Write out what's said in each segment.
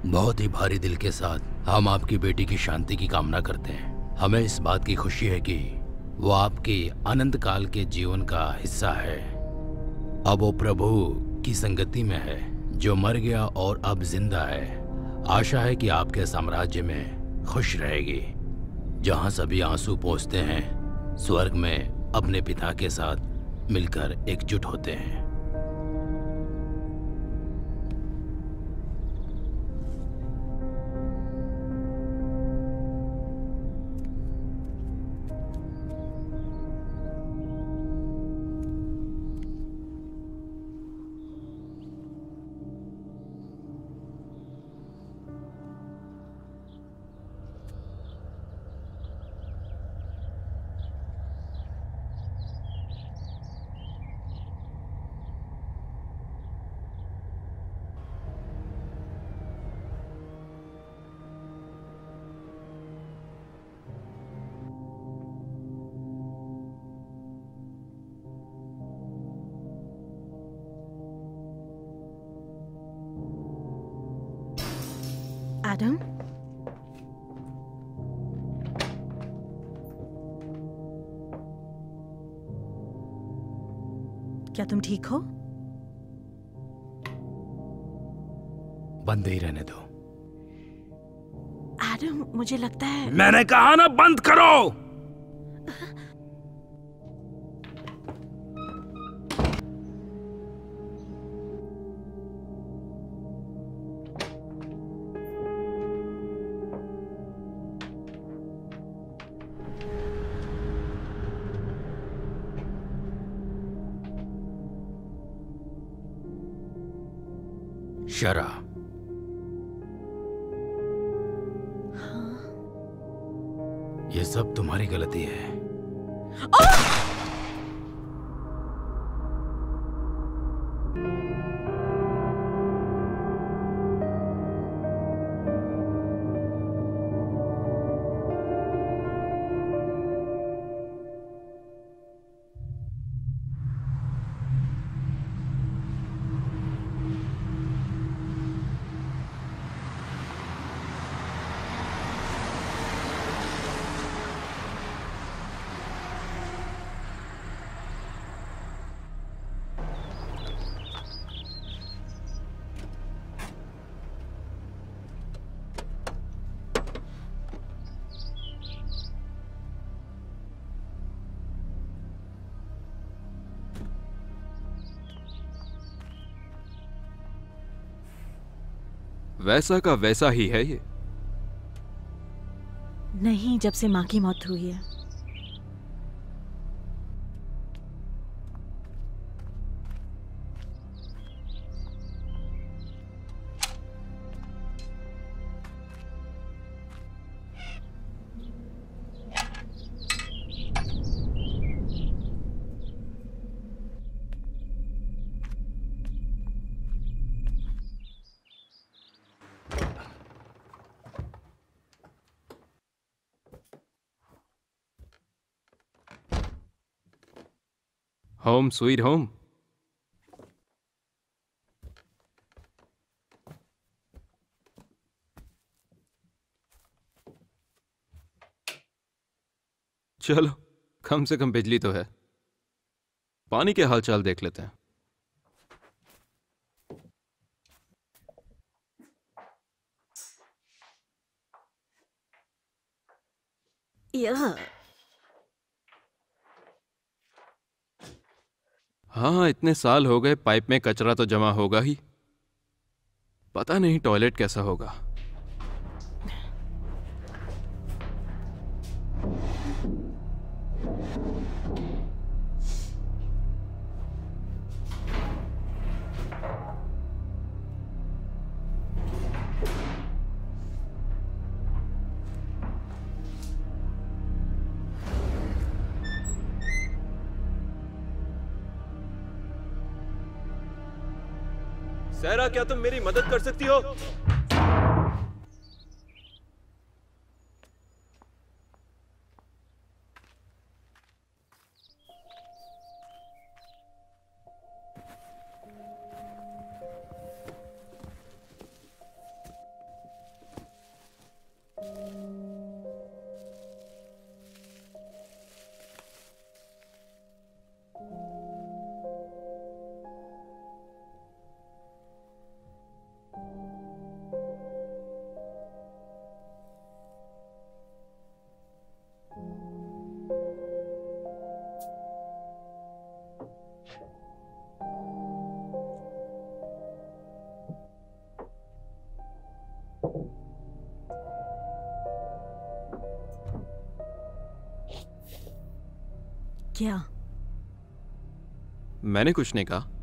बहुत ही भारी दिल के साथ हम आपकी बेटी की शांति की कामना करते हैं। हमें इस बात की खुशी है कि वो आपके अनंत काल के जीवन का हिस्सा है। अब वो प्रभु की संगति में है जो मर गया और अब जिंदा है। आशा है कि आपके साम्राज्य में खुश रहेगी, जहाँ सभी आंसू पोंछते हैं, स्वर्ग में अपने पिता के साथ मिलकर एकजुट होते हैं। एडम, क्या तुम ठीक हो? बंद ही रहने दो। एडम, मुझे लगता है मैंने कहा ना बंद करो। शरा, ये सब तुम्हारी गलती है। वैसा का वैसा ही है ये। नहीं, जब से माँ की मौत हुई है। Home sweet home. चलो, कम से कम बिजली तो है। पानी के हालचाल देख लेते हैं। यह हाँ, इतने साल हो गए, पाइप में कचरा तो जमा होगा ही। पता नहीं टॉयलेट कैसा होगा। सहरा, क्या तुम मेरी मदद कर सकती हो? क्या? मैंने कुछ नहीं कहा।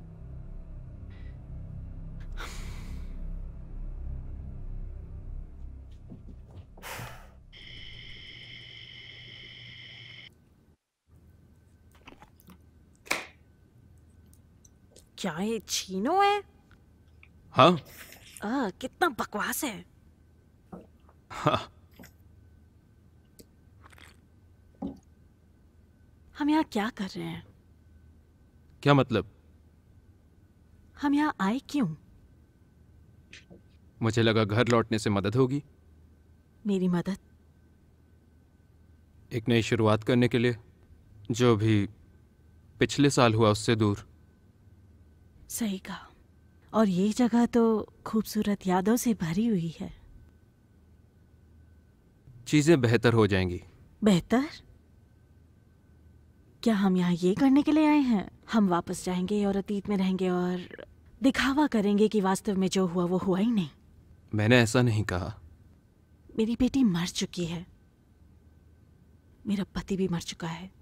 क्या ये छीनो है? हाँ। कितना बकवास है। हाँ। हम यहाँ क्या कर रहे हैं? क्या मतलब? हम यहाँ आए क्यों? मुझे लगा घर लौटने से मदद होगी। मेरी मदद? एक नई शुरुआत करने के लिए, जो भी पिछले साल हुआ उससे दूर। सही कहा। और ये जगह तो खूबसूरत यादों से भरी हुई है। चीजें बेहतर हो जाएंगी। बेहतर? क्या हम यहाँ ये करने के लिए आए हैं? हम वापस जाएंगे और अतीत में रहेंगे और दिखावा करेंगे कि वास्तव में जो हुआ वो हुआ ही नहीं। मैंने ऐसा नहीं कहा। मेरी बेटी मर चुकी है। मेरा पति भी मर चुका है।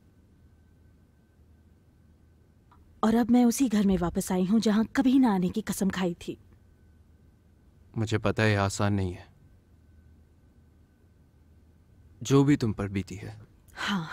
और अब मैं उसी घर में वापस आई हूं जहां कभी ना आने की कसम खाई थी। मुझे पता है आसान नहीं है, जो भी तुम पर बीती है। हाँ।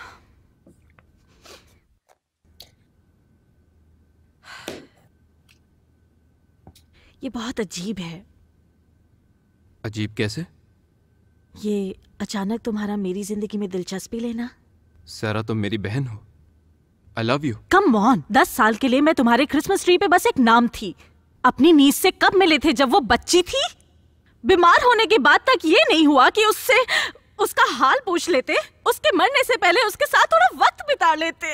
ये बहुत अजीब है। अजीब कैसे? ये अचानक तुम्हारा मेरी जिंदगी में दिलचस्पी लेना। सारा तुम मेरी बहन हो। I love you. Come on, 10 साल के लिए मैं तुम्हारे क्रिसमस ट्री पे बस एक नाम थी। अपनी नीस से कब मिले थे? जब वो बच्ची थी। बीमार होने के बाद तक ये नहीं हुआ कि उससे उसका हाल पूछ लेते, उसके मरने से पहले उसके साथ थोड़ा वक्त बिता लेते।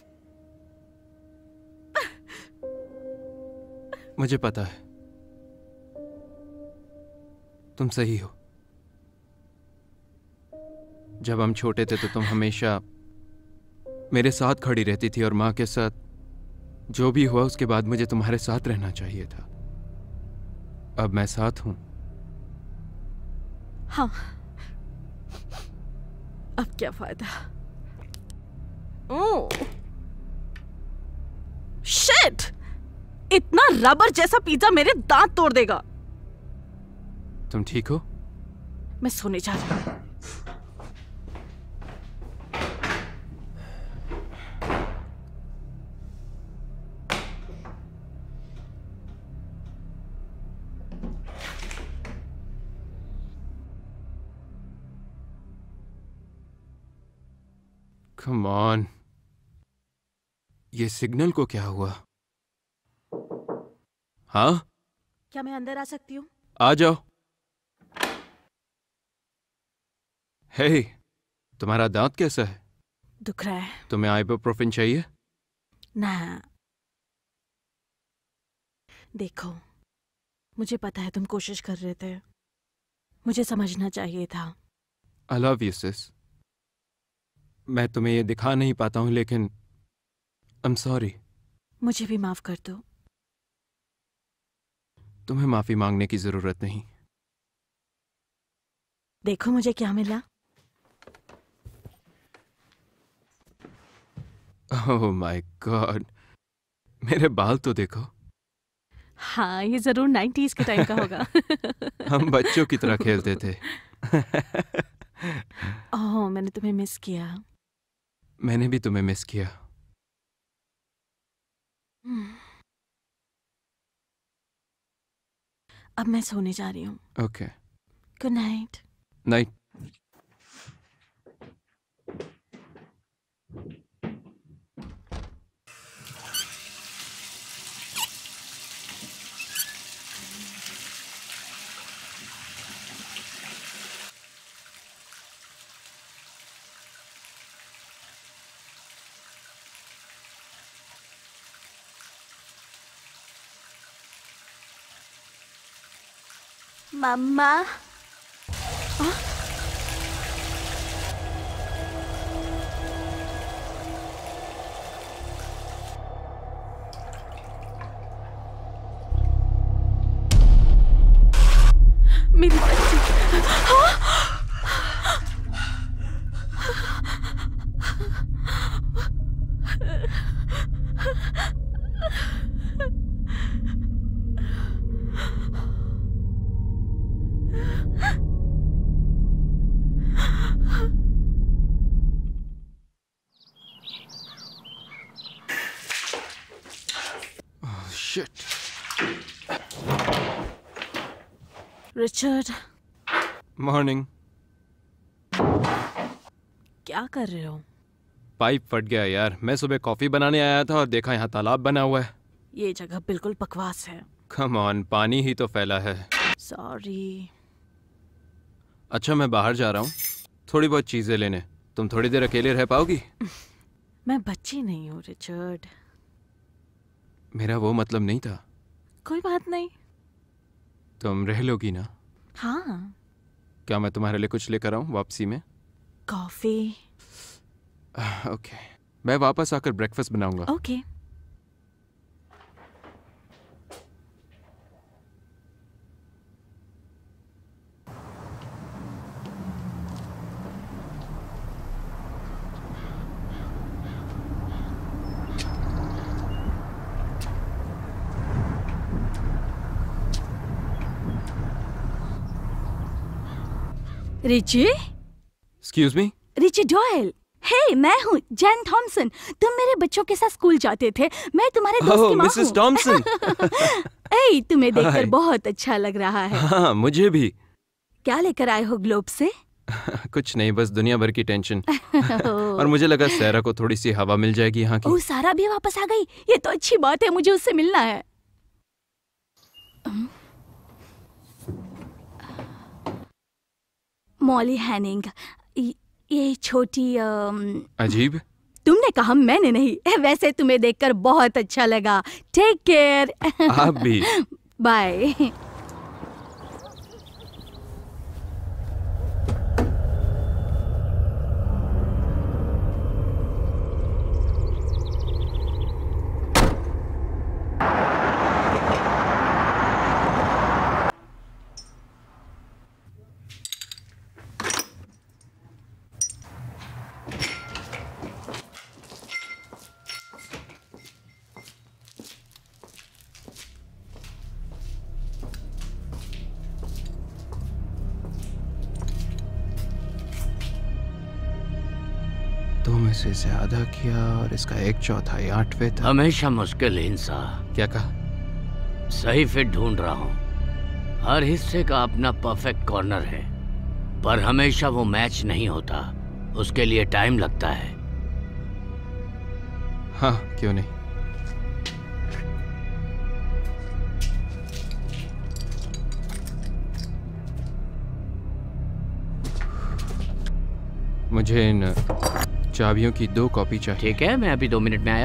मुझे पता है तुम सही हो। जब हम छोटे थे तो तुम हमेशा मेरे साथ खड़ी रहती थी और माँ के साथ। जो भी हुआ उसके बाद मुझे तुम्हारे साथ रहना चाहिए था। अब मैं साथ हूं। हाँ, अब क्या फायदा? शिट! इतना रबर जैसा पिज्जा मेरे दांत तोड़ देगा। तुम ठीक हो? मैं सोने जा रही हूँ। कम ऑन, ये सिग्नल को क्या हुआ? हाँ, क्या मैं अंदर आ सकती हूँ? आ जाओ। हे, तुम्हारा दांत कैसा है? दुख रहा है? तुम्हें आइबुप्रोफेन चाहिए? ना। देखो, मुझे पता है तुम कोशिश कर रहे थे। मुझे समझना चाहिए था। I love you sis. मैं तुम्हें ये दिखा नहीं पाता हूं लेकिन आई एम सॉरी। मुझे भी माफ कर दो। तुम्हें माफी मांगने की जरूरत नहीं। देखो मुझे क्या मिला। ओह माय गॉड, मेरे बाल तो देखो। हाँ, ये जरूर 90s के टाइम का होगा। हम बच्चों की तरह खेलते थे। ओह, मैंने तुम्हें मिस किया। मैंने भी तुम्हें मिस किया। अब मैं सोने जा रही हूँ। Okay, good night. नाइट। मम्मा। मेरी बच्ची। शिट। Richard, morning. क्या कर रहे हो? पाइप फट गया यार। मैं सुबह कॉफी बनाने आया था और देखा यहाँ तालाब बना हुआ है। ये जगह बिल्कुल बकवास है। कम ऑन, पानी ही तो फैला है। सॉरी। अच्छा, मैं बाहर जा रहा हूँ थोड़ी बहुत चीजें लेने। तुम थोड़ी देर अकेले रह पाओगी? मैं बच्ची नहीं हूँ रिचर्ड। मेरा वो मतलब नहीं था। कोई बात नहीं। तुम रह लोगी ना? हाँ। क्या मैं तुम्हारे लिए कुछ लेकर आऊँ वापसी में? कॉफी। ओके, मैं वापस आकर ब्रेकफास्ट बनाऊंगा। Okay. Richie? Excuse me? Richie Doyle. Hey, मैं हूँ जैन थॉमसन। तुम मेरे बच्चों के साथ स्कूल जाते थे। मैं तुम्हारे दोस्त की माँ हूँ। Mrs Thompson. ए, तुम्हें देखकर हाय। बहुत अच्छा लग रहा है। हाँ, मुझे भी। क्या लेकर आए हो ग्लोब से? कुछ नहीं, बस दुनिया भर की टेंशन। और मुझे लगा सारा को थोड़ी सी हवा मिल जाएगी यहाँ की। ओह, सारा भी वापस आ गई। ये तो अच्छी बात है, मुझे उससे मिलना है। मॉली हैनिंग, ये छोटी अजीब। तुमने कहा, मैंने नहीं। वैसे तुम्हें देखकर बहुत अच्छा लगा। Take care. आप भी। बाय। तुम इसे ज्यादा किया और इसका 1/4 8वें था। हमेशा मुश्किल इंसान। क्या कहा? सही फिट ढूंढ रहा हूँ। हर हिस्से का अपना परफेक्ट कॉर्नर है, पर हमेशा वो मैच नहीं होता। उसके लिए टाइम लगता है। हाँ, क्यों नहीं। मुझे इन चाबियों की 2 कॉपी चाहिए। ठीक है, मैं अभी 2 मिनट में आया।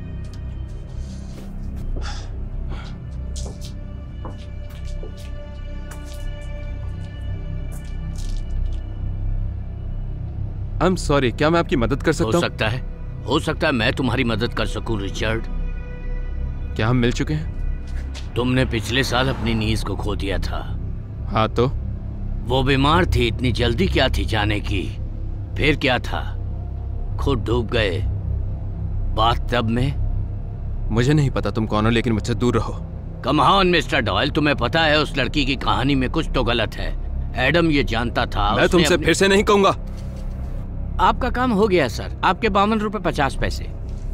आई एम सॉरी, क्या मैं आपकी मदद कर सकता हूँ? हो सकता है मैं तुम्हारी मदद कर सकूं रिचर्ड। क्या हम मिल चुके हैं? तुमने पिछले साल अपनी नीज को खो दिया था। हाँ तो? वो बीमार थी, इतनी जल्दी क्या थी जाने की? फिर क्या था? खुद डूब गए बाथटब में। मुझे नहीं पता तुम कौन हो, लेकिन मुझसे दूर रहो। कम ऑन मिस्टर डॉयल, तुम्हें पता है उस लड़की की कहानी में कुछ तो गलत है। एडम ये जानता था। मैं तुमसे फिर से नहीं कहूंगा। आपका काम हो गया सर। आपके 52 रुपए 50 पैसे।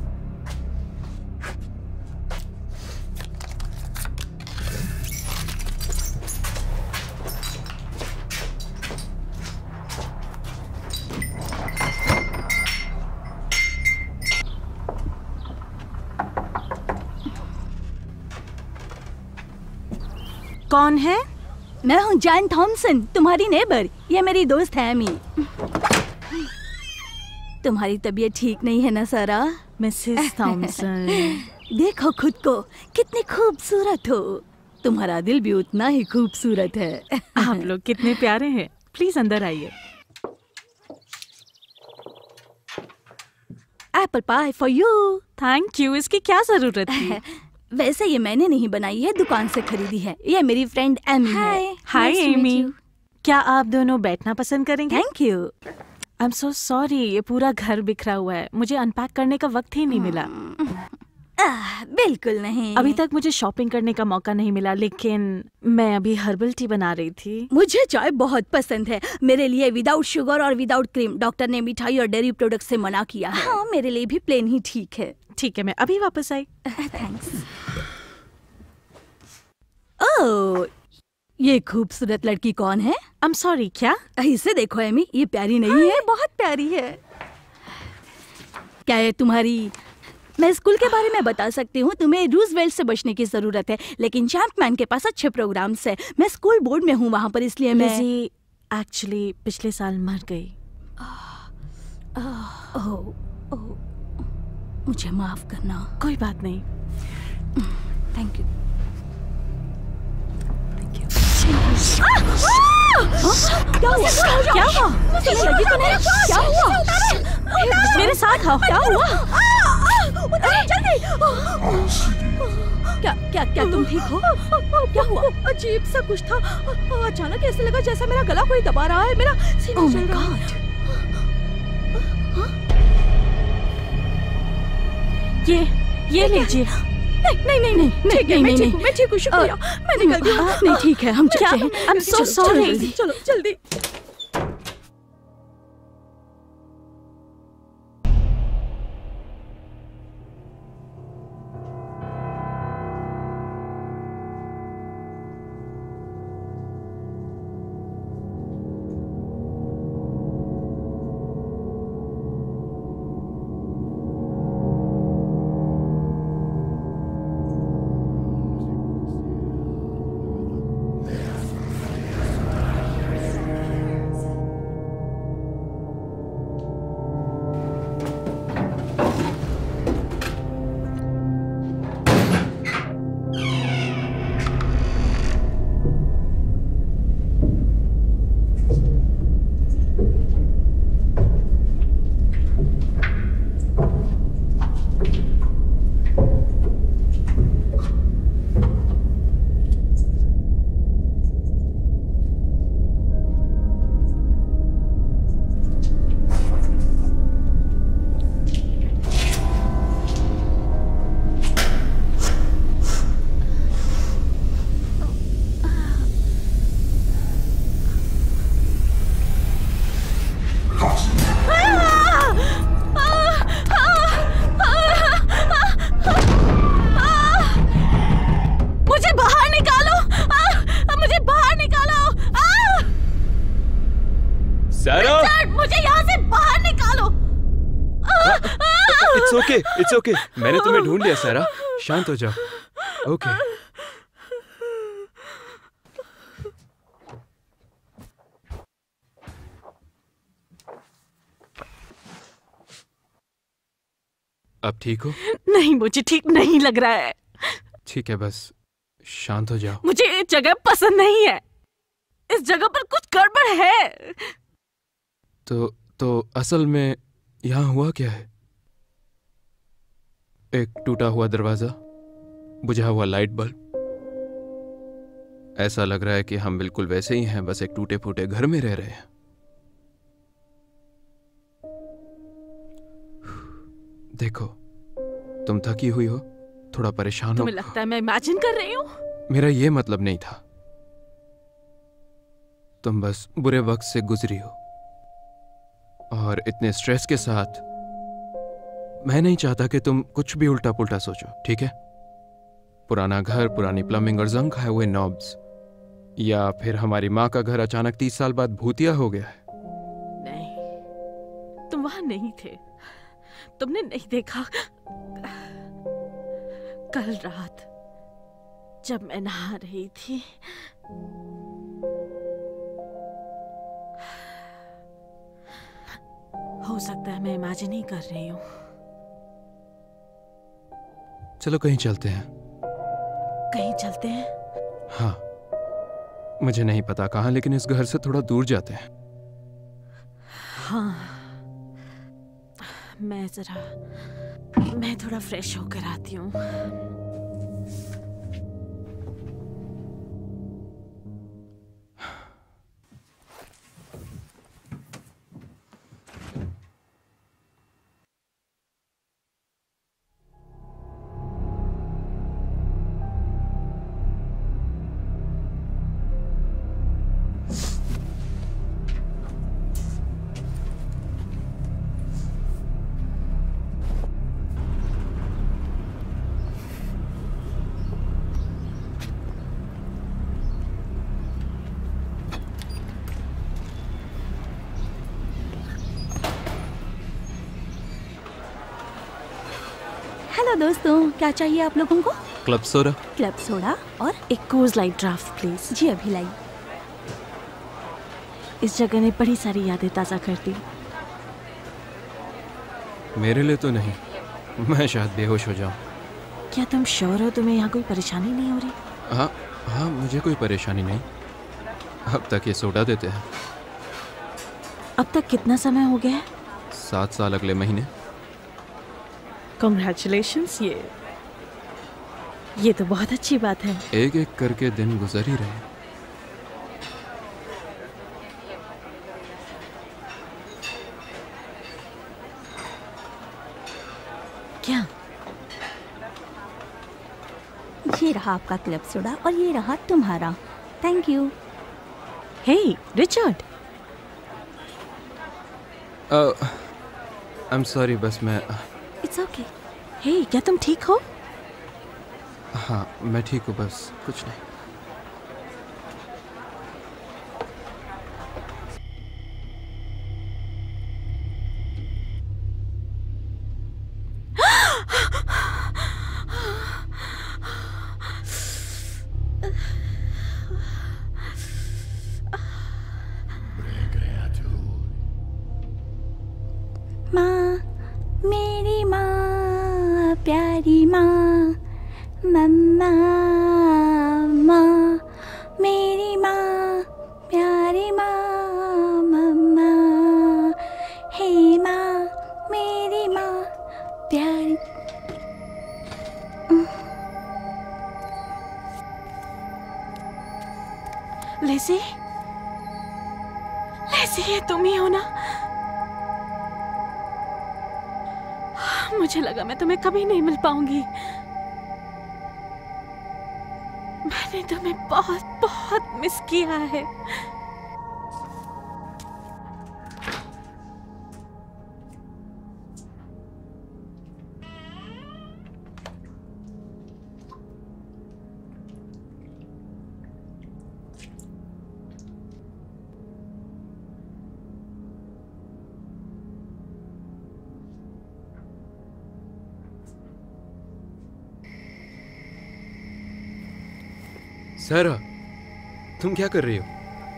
कौन है? मैं हूँ जैन थॉमसन, तुम्हारी नेबर। ये मेरी दोस्त है एमी। तुम्हारी तबीयत ठीक नहीं है ना सारा? Mrs Thomson. देखो खुद को, कितनी खूबसूरत हो। तुम्हारा दिल भी उतना ही खूबसूरत है। आप लोग कितने प्यारे हैं। प्लीज अंदर आइए। Apple pie for you. Thank you. इसकी क्या जरूरत थी? वैसे ये मैंने नहीं बनाई है, दुकान से खरीदी है। ये मेरी फ्रेंड एमी है। Hi Amy. क्या आप दोनों बैठना पसंद करेंगे? Thank you. I am so sorry, ये पूरा घर बिखरा हुआ है। मुझे अनपैक करने का वक्त ही नहीं मिला। बिल्कुल नहीं। अभी तक मुझे शॉपिंग करने का मौका नहीं मिला, लेकिन मैं अभी हर्बल टी बना रही थी। मुझे चाय बहुत पसंद है। मेरे लिए विदाउट शुगर और विदाउट क्रीम। डॉक्टर ने मिठाई और डेयरी प्रोडक्ट से मना किया है। हाँ, मेरे लिए भी प्लेन ही ठीक है। ठीक है, मैं अभी वापस आई। थैंक्स। ओह, ये खूबसूरत लड़की कौन है? I'm sorry, क्या? इसे देखो एमी, ये प्यारी नहीं है? बहुत प्यारी है। क्या ये तुम्हारी? मैं स्कूल के बारे में बता सकती हूँ। तुम्हें रूजवेल्ट से बचने की जरूरत है, लेकिन चैंपमैन के पास अच्छे प्रोग्राम्स है। मैं स्कूल बोर्ड में हूँ वहाँ पर, इसलिए मैं एक्चुअली पिछले साल मर गई। ओह, मुझे माफ करना। कोई बात नहीं। Thank you. क्या हुआ? क्या हुआ? तुम्हें लगी तो नहीं? क्या हुआ? मेरे साथ आओ। क्या हुआ? जल्दी। क्या तुम ठीक हो? क्या हुआ? अजीब सा कुछ था। अचानक ऐसे लगा जैसा मेरा गला कोई दबा रहा है। मेरा सीना चल रहा है। ये लीजिए। नहीं, मैं ठीक हूँ, शुक्रिया। मैं निकल गई। नहीं, ठीक है, हम चलते हैं। I'm so sorry। चलो जल्दी। It's okay. मैंने तुम्हें ढूंढ लिया सारा, शांत हो जाओ। ओके। अब ठीक हो? नहीं, मुझे ठीक नहीं लग रहा है। ठीक है, बस शांत हो जाओ। मुझे ये जगह पसंद नहीं है। इस जगह पर कुछ गड़बड़ है। तो असल में यहाँ हुआ क्या है? एक टूटा हुआ दरवाजा, बुझा हुआ लाइट बल्ब। ऐसा लग रहा है कि हम बिल्कुल वैसे ही हैं, बस एक टूटे फूटे घर में रह रहे हैं। देखो, तुम थकी हुई हो, थोड़ा परेशान हो। तुम्हें लगता है मैं इमेजिन कर रही हूँ? मेरा ये मतलब नहीं था। तुम बस बुरे वक्त से गुजरी हो, और इतने स्ट्रेस के साथ मैं नहीं चाहता कि तुम कुछ भी उल्टा पुल्टा सोचो, ठीक है? पुराना घर, पुरानी प्लम्बिंग और जंग खाए हुए नॉब्स, या फिर हमारी माँ का घर अचानक 30 साल बाद भूतिया हो गया है। नहीं, तुम वहां नहीं थे। तुमने नहीं देखा। कल रात जब मैं नहा रही थी, हो सकता है मैं इमेजिन ही कर रही हूँ। चलो कहीं चलते हैं। कहीं चलते हैं? हाँ, मुझे नहीं पता कहाँ, लेकिन इस घर से थोड़ा दूर जाते हैं। हाँ, मैं थोड़ा फ्रेश होकर आती हूँ। हेलो दोस्तों, क्या चाहिए आप लोगों को? Club soda. क्लब सोडा और एक कोर्स लाइट ड्राफ्ट प्लीज। जी अभी लाई। इस जगह ने बड़ी सारी यादें ताज़ा कर दी। मेरे लिए तो नहीं, मैं शायद बेहोश हो जाऊं। क्या तुम श्योर हो तुम्हें यहाँ कोई परेशानी नहीं हो रही? हाँ हाँ, मुझे कोई परेशानी नहीं। अब तक ये सोडा देते हैं। अब तक कितना समय हो गया है? 7 साल अगले महीने। कॉन्ग्रेचुलेशंस। ये तो बहुत अच्छी बात है। एक एक करके दिन गुजर ही रहे। क्या? ये रहा आपका क्लब सोडा और ये रहा तुम्हारा। Thank you. Hey Richard. I am sorry, बस मैं इट्स ओके। हे क्या तुम ठीक हो? हाँ मैं ठीक हूँ, बस कुछ नहीं। माँ, मेरी माँ, प्यारी माँ, मम्मा, माँ, मेरी माँ, प्यारी माँ, मम्मा, हे माँ, मेरी माँ, प्यारी। लेसी, लेसी ये तुम ही हो ना? मुझे लगा मैं तुम्हें कभी नहीं मिल पाऊंगी। मैंने तुम्हें बहुत बहुत मिस किया है। सारा, तुम क्या कर रही हो?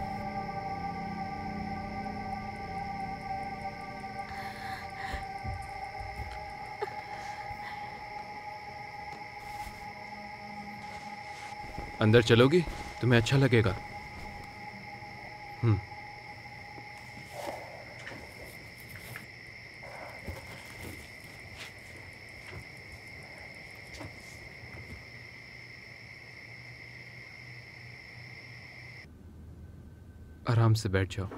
अंदर चलोगी? तुम्हें अच्छा लगेगा। आराम से बैठ जाओ।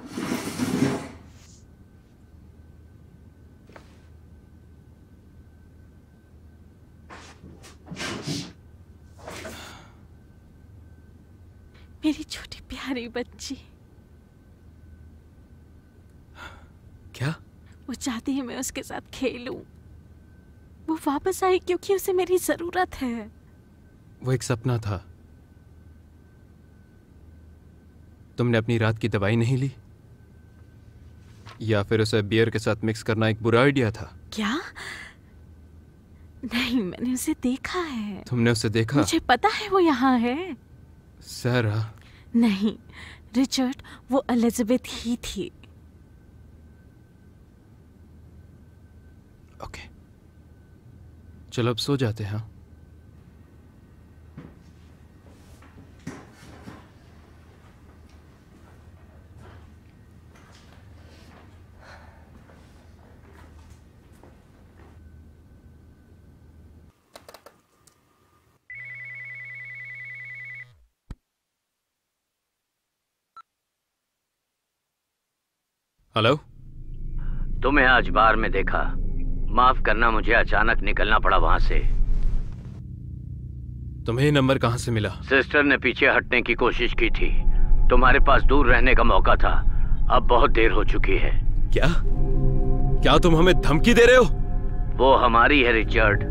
मेरी छोटी प्यारी बच्ची। क्या? वो चाहती है मैं उसके साथ खेलूं। वो वापस आई क्योंकि उसे मेरी जरूरत है। वो एक सपना था। तुमने अपनी रात की दवाई नहीं ली? या फिर उसे बियर के साथ मिक्स करना एक बुरा आइडिया था? क्या? नहीं, मैंने उसे देखा है। तुमने उसे देखा? मुझे पता है वो यहाँ है। सारा। नहीं रिचर्ड, वो एलिजाबेथ ही थी। ओके, चलो अब सो जाते हैं। हेलो। तुम्हें आज बार में देखा। माफ करना, मुझे अचानक निकलना पड़ा वहां से। तुम्हें ये नंबर कहां से मिला? सिस्टर ने पीछे हटने की कोशिश की थी। तुम्हारे पास दूर रहने का मौका था। अब बहुत देर हो चुकी है। क्या? क्या तुम हमें धमकी दे रहे हो? वो हमारी है रिचर्ड।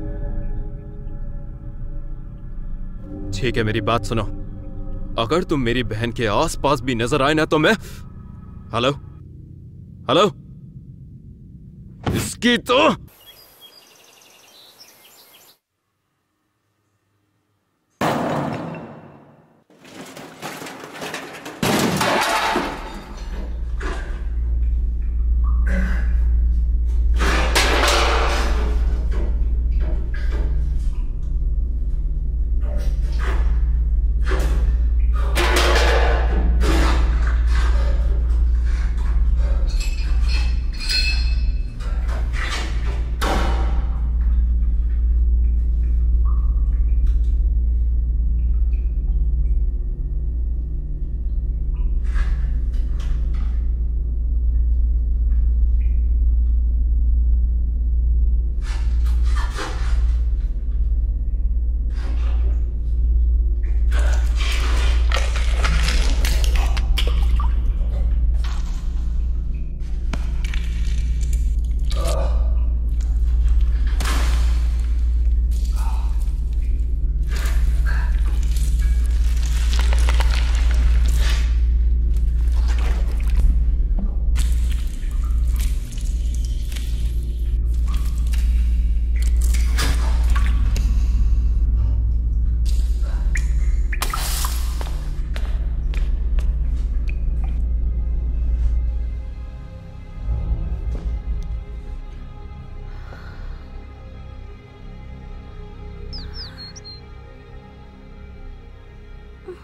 ठीक है, मेरी बात सुनो। अगर तुम मेरी बहन के आसपास भी नजर आए ना तो मैं... हेलो हेलो, इसकी तो...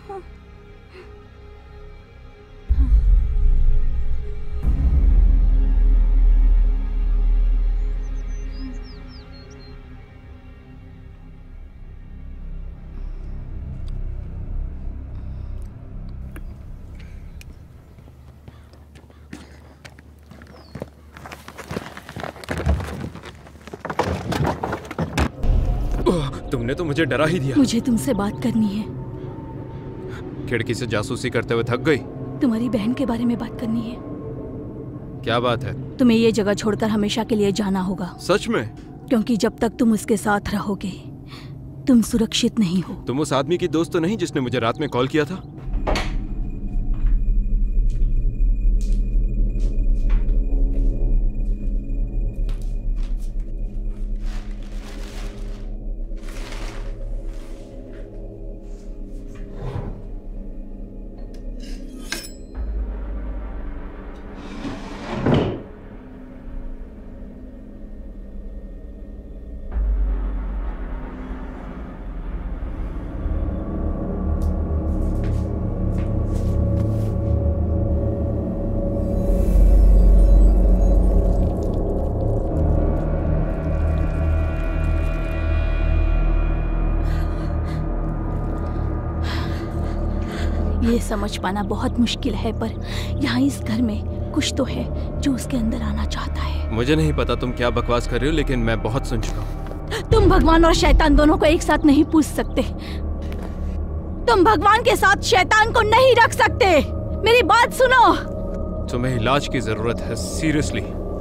तुमने तो मुझे डरा ही दिया। मुझे तुमसे बात करनी है। खिड़की से जासूसी करते हुए थक गई? तुम्हारी बहन के बारे में बात करनी है। क्या बात है? तुम्हें ये जगह छोड़कर हमेशा के लिए जाना होगा। सच में? क्योंकि जब तक तुम उसके साथ रहोगे तुम सुरक्षित नहीं हो। तुम उस आदमी की दोस्त तो नहीं जिसने मुझे रात में कॉल किया था? ये समझ पाना बहुत मुश्किल है, पर यहाँ इस घर में कुछ तो है जो उसके अंदर आना चाहता है। मुझे नहीं पता तुम क्या बकवास कर रही हो, लेकिन मैं बहुत सुन चुका हूँ। तुम भगवान और शैतान दोनों को एक साथ नहीं पूछ सकते। तुम भगवान के साथ शैतान को नहीं रख सकते। मेरी बात सुनो। तुम्हें इलाज की जरूरत है, सीरियसली।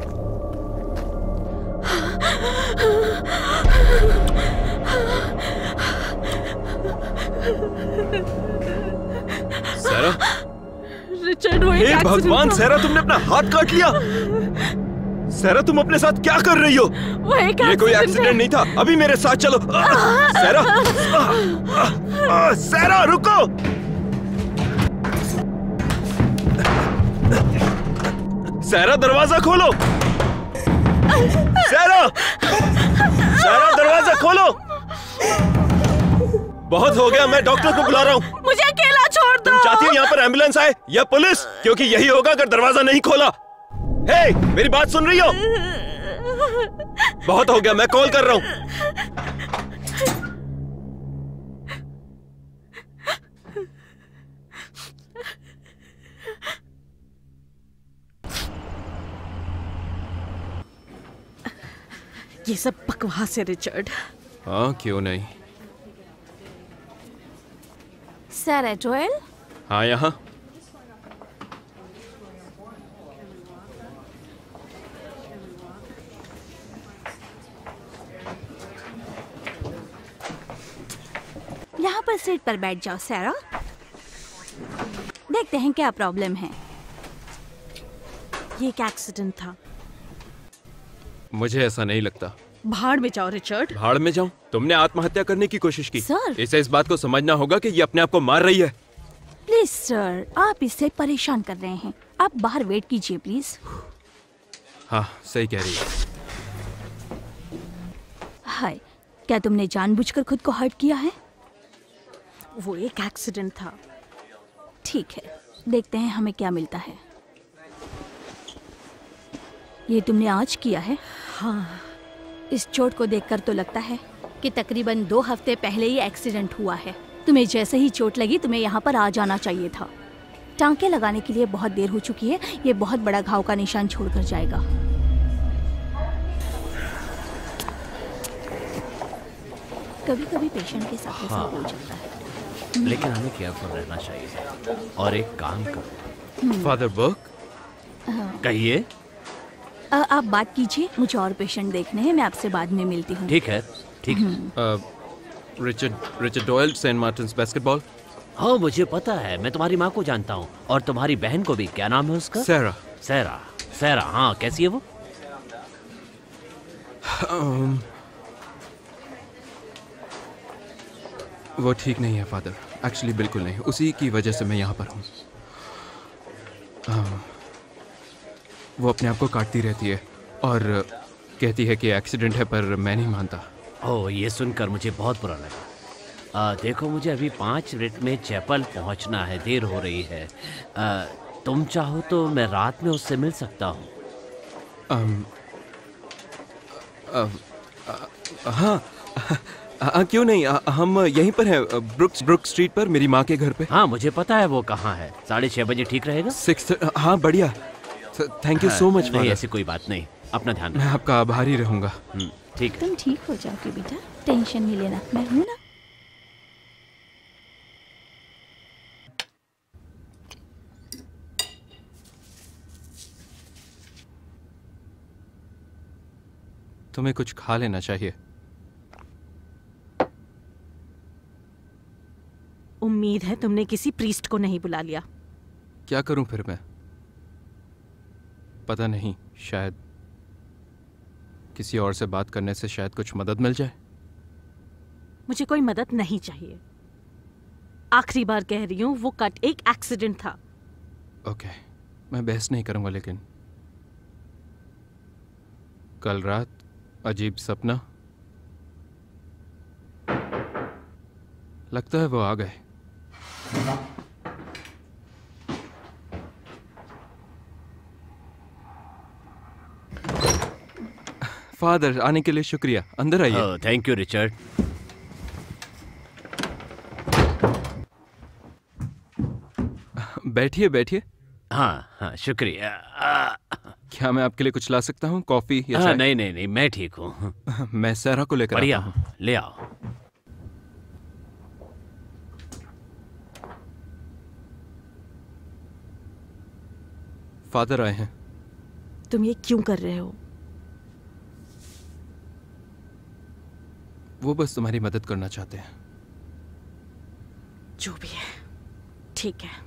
सैरा? रिचर्ड, वो एक हे एक्सीडेंट भगवान, था। सैरा तुमने अपना हाथ काट लिया। सैरा तुम अपने साथ क्या कर रही हो? वो एक ये कोई एक्सीडेंट नहीं था। अभी मेरे साथ चलो। सैरा, सैरा रुको। सैरा दरवाजा खोलो। सैरा, सैरा दरवाजा खोलो। बहुत हो गया, मैं डॉक्टर को बुला रहा हूँ। मुझे अकेला छोड़ दो। तुम चाहती हो यहाँ पर एम्बुलेंस आए या पुलिस? क्योंकि यही होगा अगर दरवाजा नहीं खोला। हे, मेरी बात सुन रही हो? बहुत हो गया, मैं कॉल कर रहा हूँ। ये सब बकवास है रिचर्ड। हाँ, क्यों नहीं। सैरा जोएल, हाँ, यहाँ। यहाँ पर सीट पर बैठ जाओ सैरा। देखते हैं क्या प्रॉब्लम है। ये एक एक्सीडेंट था। मुझे ऐसा नहीं लगता। भाड़ में जाओ रिचर्ड। भाड़ में जाऊं? तुमने आत्महत्या करने की कोशिश की। सर। इसे इस बात को समझना होगा कि ये अपने आप को मार रही है। प्लीज सर, आप इससे परेशान कर रहे हैं। आप बाहर वेट कीजिए प्लीज। हाँ, सही कह रही है। हाय, क्या तुमने जानबूझकर खुद को हर्ट किया है? वो एक एक्सीडेंट था। ठीक है, देखते हैं हमें क्या मिलता है। ये तुमने आज किया है? हाँ। इस चोट को देखकर तो लगता है कि तकरीबन 2 हफ्ते पहले ही एक्सीडेंट हुआ है। तुम्हें जैसे ही चोट लगी तुम्हें यहाँ पर आ जाना चाहिए था। टांके लगाने के लिए बहुत देर हो चुकी है। ये बहुत बड़ा घाव का निशान छोड़कर जाएगा। कभी कभी पेशेंट के साथ ऐसा हो जाता है। लेकिन हमें केयरफुल रहना चाहिए। और एक काम करो। फादर बर्क, कहिए। आप बात कीजिए, मुझे और पेशेंट देखने हैं। मैं आपसे बाद में मिलती हूँ। ठीक है, ठीक है। Richard Doyle, Saint Martin's basketball. हाँ, मुझे पता है। मैं तुम्हारी माँ को जानता हूँ और तुम्हारी बहन को भी। क्या नाम है उसका? सैरा। सैरा। सैरा, हाँ। कैसी है वो? वो ठीक नहीं है फादर। एक्चुअली बिल्कुल नहीं। उसी की वजह से मैं यहाँ पर हूँ। वो अपने आप को काटती रहती है और कहती है कि एक्सीडेंट है, पर मैं नहीं मानता। ओह, ये सुनकर मुझे बहुत बुरा लगा। देखो मुझे अभी 5 मिनट में चैपल पहुंचना है, देर हो रही है। तुम चाहो तो मैं रात में उससे मिल सकता हूँ। हाँ क्यों नहीं, हम यहीं पर हैं, ब्रुक स्ट्रीट पर, मेरी माँ के घर पे। हाँ मुझे पता है वो कहाँ है। 6:30 बजे ठीक रहेगा? 6। हाँ बढ़िया, थैंक यू सो मच। नहीं ऐसी कोई बात नहीं, अपना ध्यान मैं आपका आभारी रहूंगा। ठीक। तुम ठीक हो जाओगे बेटा, टेंशन नहीं लेना, मैं हूं ना। तुम्हें कुछ खा लेना चाहिए। उम्मीद है तुमने किसी प्रीस्ट को नहीं बुला लिया। क्या करूं फिर मैं? पता नहीं, शायद किसी और से बात करने से शायद कुछ मदद मिल जाए। मुझे कोई मदद नहीं चाहिए। आखिरी बार कह रही हूँ, वो कट एक एक्सीडेंट था। ओके, मैं बहस नहीं करूंगा, लेकिन कल रात अजीब सपना, लगता है वो आ गए। फादर, आने के लिए शुक्रिया, अंदर आइए। Thank you Richard. बैठिए बैठिए। हाँ शुक्रिया। क्या मैं आपके लिए कुछ ला सकता हूँ, कॉफी या चाय? नहीं मैं ठीक हूँ। मैं सहरा को लेकर आता हूँ। ले आओ। फादर आए हैं। तुम ये क्यों कर रहे हो? वो बस तुम्हारी मदद करना चाहते हैं। जो भी है, ठीक है।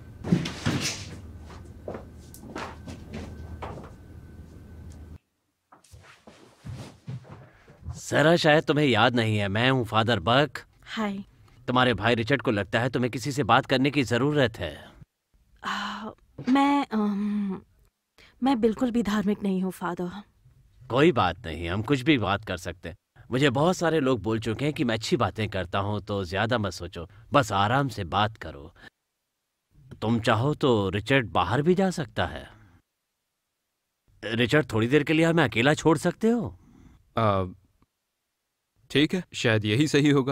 सरा शायद तुम्हें याद नहीं है, मैं हूँ फादर बक। हाय। तुम्हारे भाई रिचर्ड को लगता है तुम्हें किसी से बात करने की जरूरत है। मैं बिल्कुल भी धार्मिक नहीं हूँ फादर। कोई बात नहीं, हम कुछ भी बात कर सकते हैं। मुझे बहुत सारे लोग बोल चुके हैं कि मैं अच्छी बातें करता हूँ, तो ज्यादा मत सोचो, बस आराम से बात करो। तुम चाहो तो रिचर्ड बाहर भी जा सकता है। रिचर्ड, थोड़ी देर के लिए हमें अकेला छोड़ सकते हो? ठीक है, शायद यही सही होगा।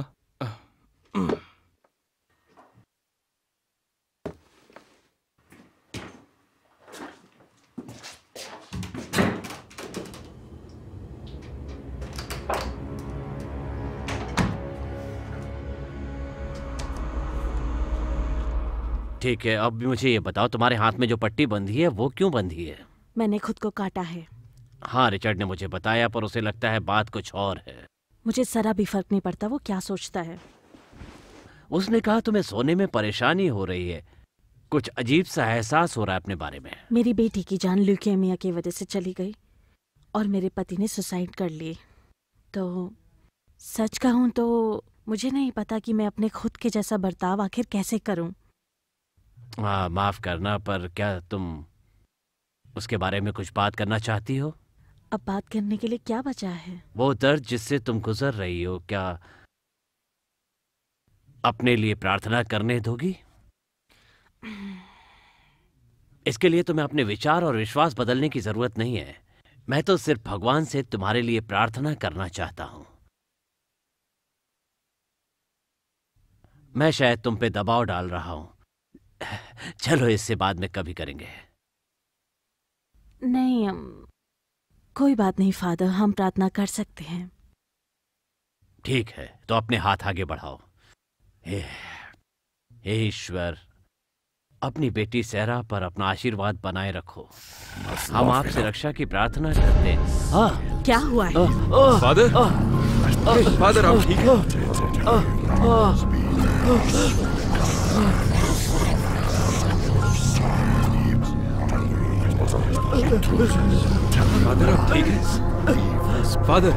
ठीक है, अब मुझे ये बताओ, तुम्हारे हाथ में जो पट्टी बंधी है वो क्यों बंधी है? मैंने खुद को काटा है। हाँ, रिचर्ड ने मुझे बताया, पर उसे लगता है बात कुछ और है। मुझे जरा भी फर्क नहीं पड़ता वो क्या सोचता है। उसने कहा तुम्हें सोने में परेशानी हो रही है, कुछ अजीब सा एहसास हो रहा है अपने बारे में। मेरी बेटी की जान ल्यूकेमिया की वजह से चली गई और मेरे पति ने सुसाइड कर ली। तो सच कहूँ तो मुझे नहीं पता कि मैं अपने खुद के जैसा बर्ताव आखिर कैसे करूं। माफ करना, पर क्या तुम उसके बारे में कुछ बात करना चाहती हो? अब बात करने के लिए क्या बचा है? वो दर्द जिससे तुम गुजर रही हो, क्या अपने लिए प्रार्थना करने दोगी? इसके लिए तुम्हें अपने विचार और विश्वास बदलने की जरूरत नहीं है। मैं तो सिर्फ भगवान से तुम्हारे लिए प्रार्थना करना चाहता हूं। मैं शायद तुम पे दबाव डाल रहा हूं। चलो, इससे बाद में कभी करेंगे। नहीं, कोई बात नहीं फादर, हम प्रार्थना कर सकते हैं। ठीक है, तो अपने हाथ आगे बढ़ाओ। हे ईश्वर, अपनी बेटी सहरा पर अपना आशीर्वाद बनाए रखो। हम आपसे रक्षा की प्रार्थना करते हैं। क्या हुआ है? फादर, फादर आप ठीक हैं? फादर आप ठीक हैं? फादर,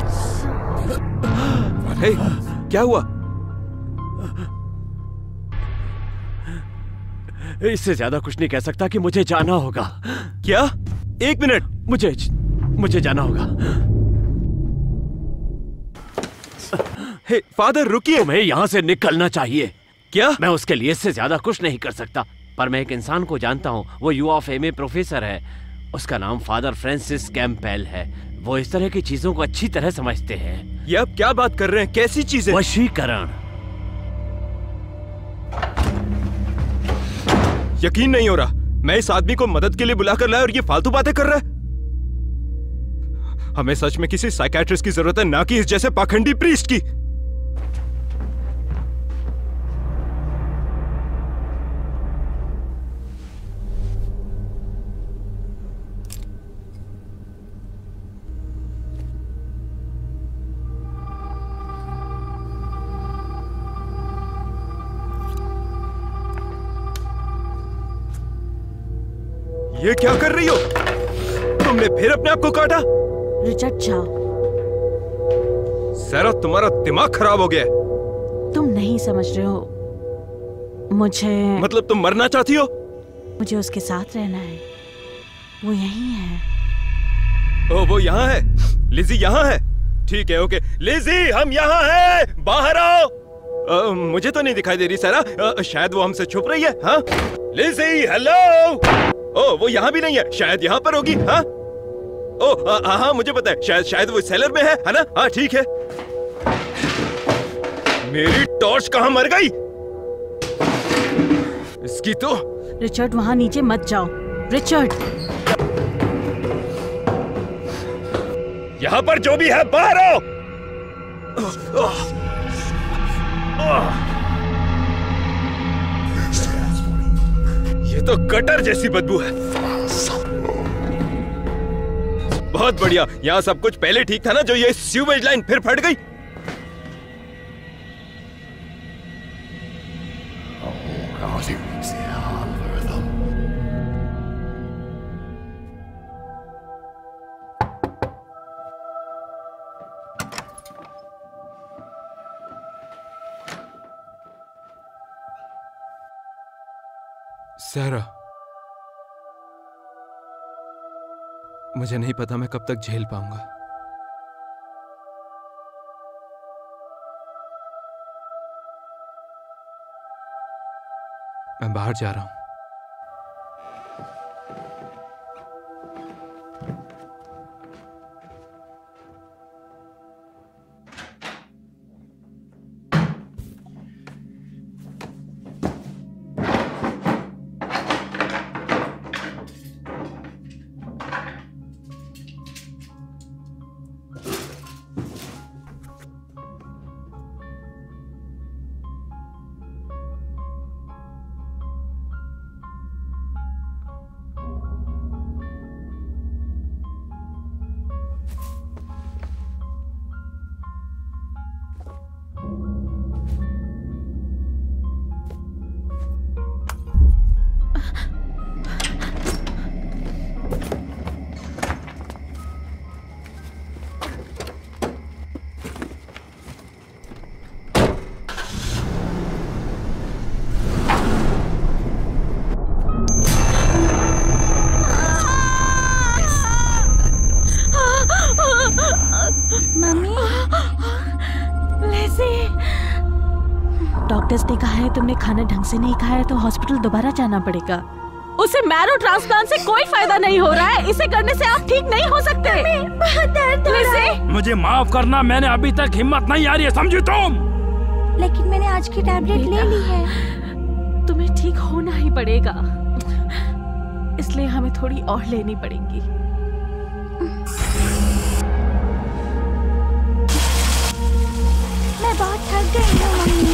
हे, क्या हुआ? इससे ज्यादा कुछ नहीं कह सकता कि मुझे जाना होगा। क्या? 1 मिनट, मुझे जाना होगा। हे फादर रुकिए। तुम्हें यहाँ से निकलना चाहिए। क्या? मैं उसके लिए इससे ज्यादा कुछ नहीं कर सकता, पर मैं एक इंसान को जानता हूँ। वो UofA प्रोफेसर है। उसका नाम फादर फ्रांसिस कैंपबेल है। वो इस तरह की चीजों को अच्छी तरह समझते हैं। ये आप क्या बात कर रहे हैं? कैसी चीजें? वशीकरण। यकीन नहीं हो रहा। मैं इस आदमी को मदद के लिए बुलाकर लाया और ये फालतू बातें कर रहा है। हमें सच में किसी साइकियाट्रिस्ट की जरूरत है, ना कि इस जैसे पाखंडी प्रीस्ट की। ये क्या कर रही हो? तुमने फिर अपने आप को काटा? रिचर्ड जाओ। सैरा, तुम्हारा दिमाग खराब हो गया है। तुम नहीं समझ रहे हो। मुझे मतलब तुम मरना चाहती हो? मुझे उसके साथ रहना है। वो यहीं है। ओ, वो यहाँ है। लिज़ी यहाँ है। ठीक है, ओके। लिज़ी, हम यहाँ हैं, बाहर आओ। मुझे तो नहीं दिखाई दे रही सैरा। शायद वो हमसे छुप रही है। हाँ लिज़ी, हेलो। ओ, वो यहाँ भी नहीं है। शायद यहाँ पर होगी। हाँ ओ, हाँ मुझे पता है। शायद वो सेलर में है ना? हाँ ठीक है। मेरी टॉर्च कहाँ मर गई? इसकी तो। रिचर्ड, वहां नीचे मत जाओ। रिचर्ड, यहाँ पर जो भी है बाहर आओ। ये तो गटर जैसी बदबू है। बहुत बढ़िया। यहाँ सब कुछ पहले ठीक था ना? जो ये सीवेज लाइन फिर फट गई। सैरा, मुझे नहीं पता मैं कब तक झेल पाऊंगा। मैं बाहर जा रहा हूं। डॉक्टर्स ने कहा है तुमने खाना ढंग से नहीं खाया है तो हॉस्पिटल दोबारा जाना पड़ेगा। उसे मैरो ट्रांसप्लांट से कोई फायदा नहीं हो रहा है। इसे करने से आप ठीक नहीं हो सकते। बहुत दर्द हो रहा है। मुझे माफ करना, मैंने अभी तक हिम्मत नहीं आ रही है, समझी तुम? लेकिन मैंने आज की टैबलेट ले ली है। तुम्हें ठीक होना ही पड़ेगा, इसलिए हमें थोड़ी और लेनी पड़ेगी। मैं बहुत थक गई हूँ मम्मी।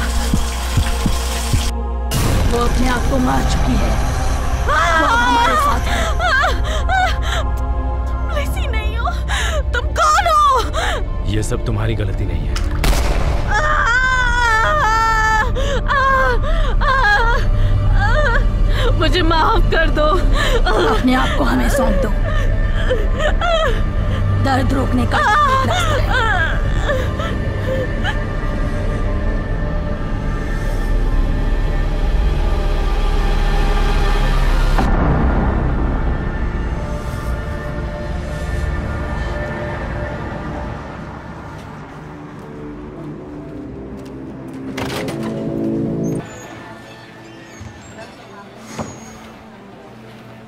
वो अपने आप को मार चुकी है। वो अब हमारे साथ है। तुम ऐसी नहीं हो। तुम कौन हो? ये सब तुम्हारी गलती नहीं है। मुझे माफ कर दो। अपने आप को हमें सौंप दो। दर्द रोकने का रास्ता है।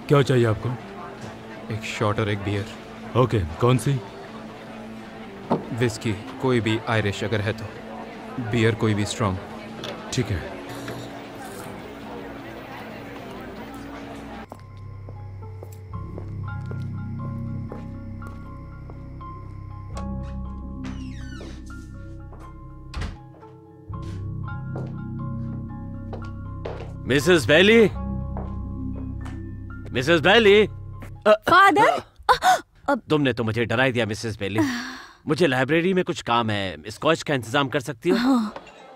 क्या चाहिए आपको? एक शॉट और एक बियर। ओके, कौन सी? विस्की कोई भी आयरिश अगर है तो, बियर कोई भी स्ट्रॉन्ग। ठीक है। Mrs Bailey, Mrs Bailey. Father, तुमने तो मुझे डरा ही दिया मिसेस बैली। मुझे लाइब्रेरी में कुछ काम है, स्कॉच का इंतजाम कर सकती हो? हाँ।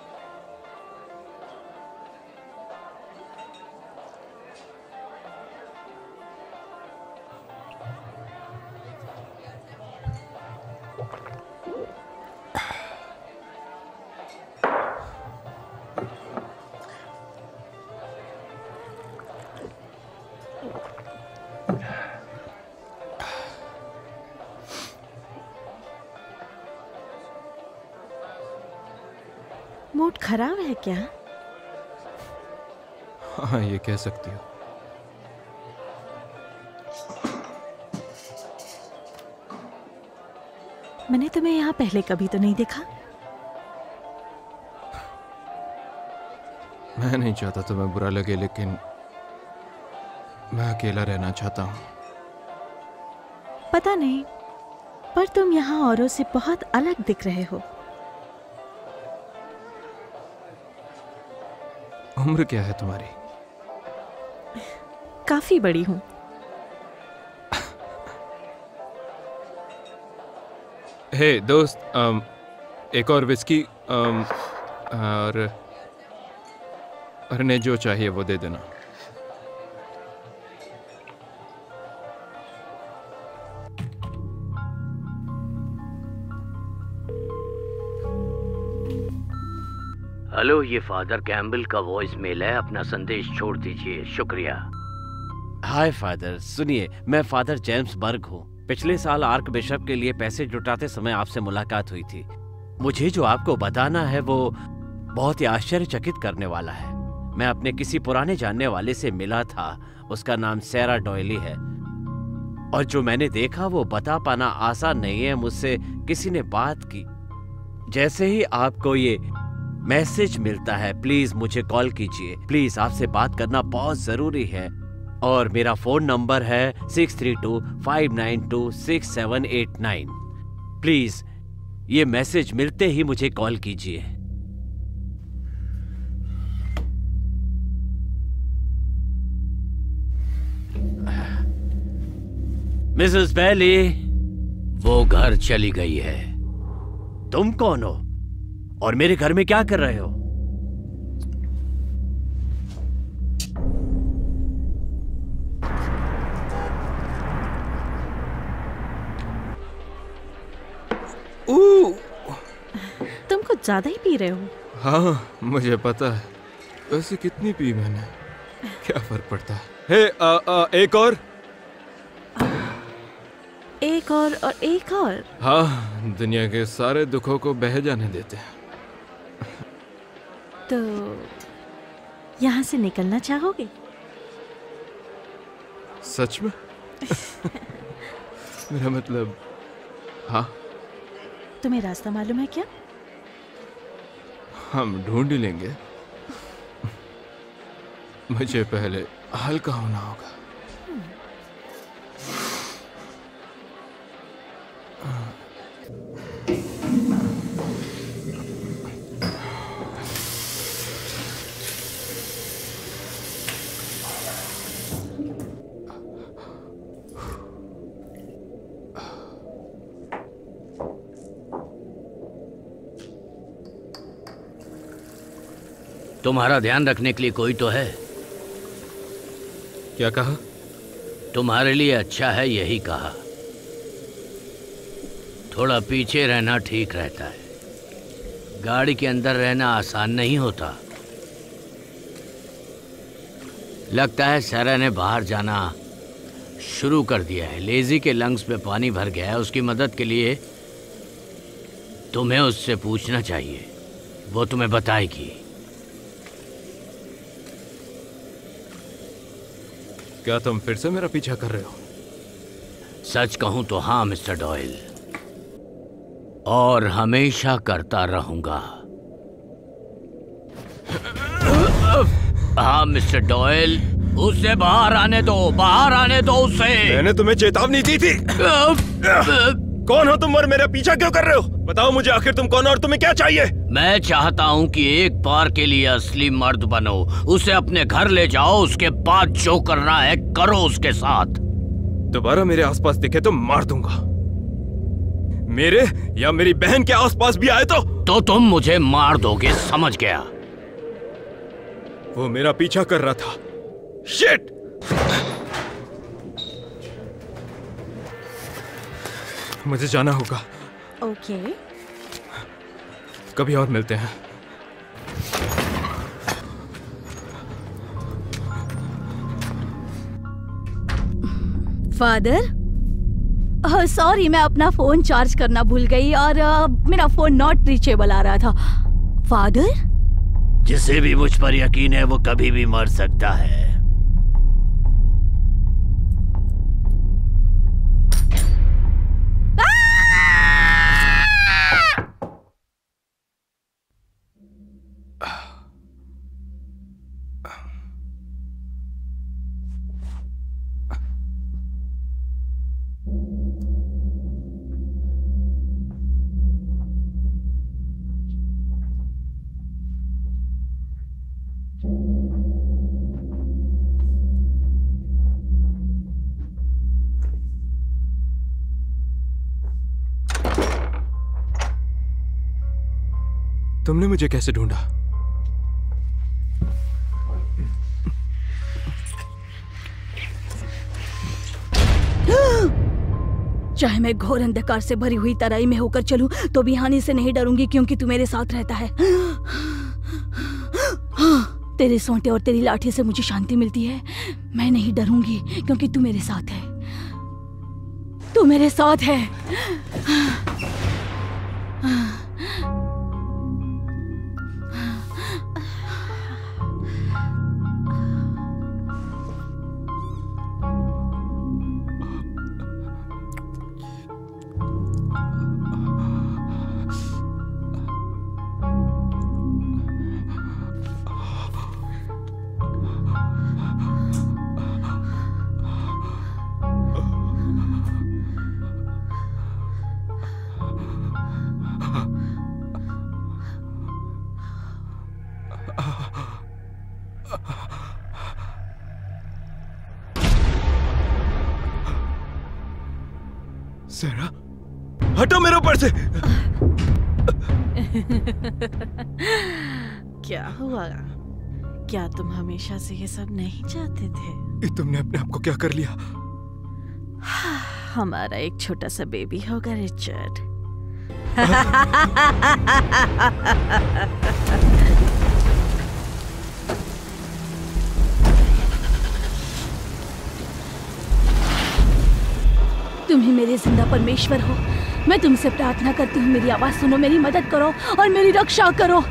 मूड खराब है क्या? हाँ, ये कह सकती हो। मैंने तुम्हें यहाँ पहले कभी तो नहीं देखा। मैं नहीं चाहता तुम्हें बुरा लगे, लेकिन मैं अकेला रहना चाहता हूँ। पता नहीं, पर तुम यहाँ औरों से बहुत अलग दिख रहे हो। उम्र क्या है तुम्हारी? काफी बड़ी हूँ। हे दोस्त, एक और विस्की और ने जो चाहिए वो दे देना। हेलो, ये फादर कैम्बल का वॉइस मेल है, अपना संदेश छोड़ दीजिए। शुक्रिया। हाय फादर, सुनिए, मैं फादर जेम्स बर्ग हूँ। पिछले साल आर्क बिशप के लिए पैसे जुटाते समय आपसे मुलाकात हुई थी। मुझे जो आपको बताना है वो बहुत ही आश्चर्यचकित करने वाला है। मैं अपने किसी पुराने जानने वाले से मिला था, उसका नाम सैरा डॉयली है, और जो मैंने देखा वो बता पाना आसान नहीं है। मुझसे किसी ने बात की। जैसे ही आपको ये मैसेज मिलता है, प्लीज मुझे कॉल कीजिए। प्लीज, आपसे बात करना बहुत जरूरी है। और मेरा फोन नंबर है 6325926789। प्लीज ये मैसेज मिलते ही मुझे कॉल कीजिए। Mrs Bailey. वो घर चली गई है। तुम कौन हो और मेरे घर में क्या कर रहे हो? तुम कुछ ज्यादा ही पी रहे हो। हाँ, मुझे पता है। वैसे कितनी पी मैंने, क्या फर्क पड़ता है? हे, एक और। एक और एक और। हाँ, दुनिया के सारे दुखों को बह जाने देते हैं। तो यहाँ से निकलना चाहोगे? सच में? मेरा मतलब, हाँ। तुम्हें रास्ता मालूम है क्या? हम ढूंढ ही लेंगे। मुझे पहले हल्का होना होगा। तुम्हारा ध्यान रखने के लिए कोई तो है। क्या कहा? तुम्हारे लिए अच्छा है यही कहा। थोड़ा पीछे रहना ठीक रहता है। गाड़ी के अंदर रहना आसान नहीं होता। लगता है सैरा ने बाहर जाना शुरू कर दिया है। लेजी के लंग्स में पानी भर गया है। उसकी मदद के लिए तुम्हें उससे पूछना चाहिए, वो तुम्हें बताएगी। क्या तुम फिर से मेरा पीछा कर रहे हो? सच कहूं तो हाँ मिस्टर डॉयल, और हमेशा करता रहूंगा। हाँ मिस्टर डॉयल, उसे बाहर आने दो, बाहर आने दो उसे। मैंने तुम्हें चेतावनी दी थी। कौन हो तुम और मेरा पीछा क्यों कर रहे हो? बताओ मुझे, आखिर तुम कौन हो और तुम्हें क्या चाहिए? मैं चाहता हूँ कि एक बार के लिए असली मर्द बनो, उसे अपने घर ले जाओ, उसके बाद जो करना है करो उसके साथ। दोबारा मेरे आसपास दिखे तो मार दूंगा। मेरे या मेरी बहन के आसपास भी आए तो तुम मुझे मार दोगे, समझ गया? वो मेरा पीछा कर रहा था। शिट! मुझे जाना होगा। ओके। कभी और मिलते हैं। फादर, सॉरी, मैं अपना फोन चार्ज करना भूल गई और मेरा फोन नॉट रीचेबल आ रहा था। फादर? जिसे भी मुझ पर यकीन है वो कभी भी मर सकता है। तुमने मुझे कैसे ढूंढा? चाहे मैं घोर अंधकार से भरी हुई तराई में होकर चलूं तो भी हानि से नहीं डरूंगी, क्योंकि तू मेरे साथ रहता है। तेरे सोंटे और तेरी लाठी से मुझे शांति मिलती है। मैं नहीं डरूंगी क्योंकि तू मेरे साथ है। तू मेरे साथ है। सेरा, हटो मेरे ऊपर से। क्या हुआ? क्या तुम हमेशा से ये सब नहीं चाहते थे? ये तुमने अपने आप को क्या कर लिया? हमारा एक छोटा सा बेबी होगा रिचर्ड। तुम ही मेरे जिंदा परमेश्वर हो। मैं तुमसे प्रार्थना करती हूँ, मेरी आवाज सुनो, मेरी मदद करो और मेरी रक्षा करो।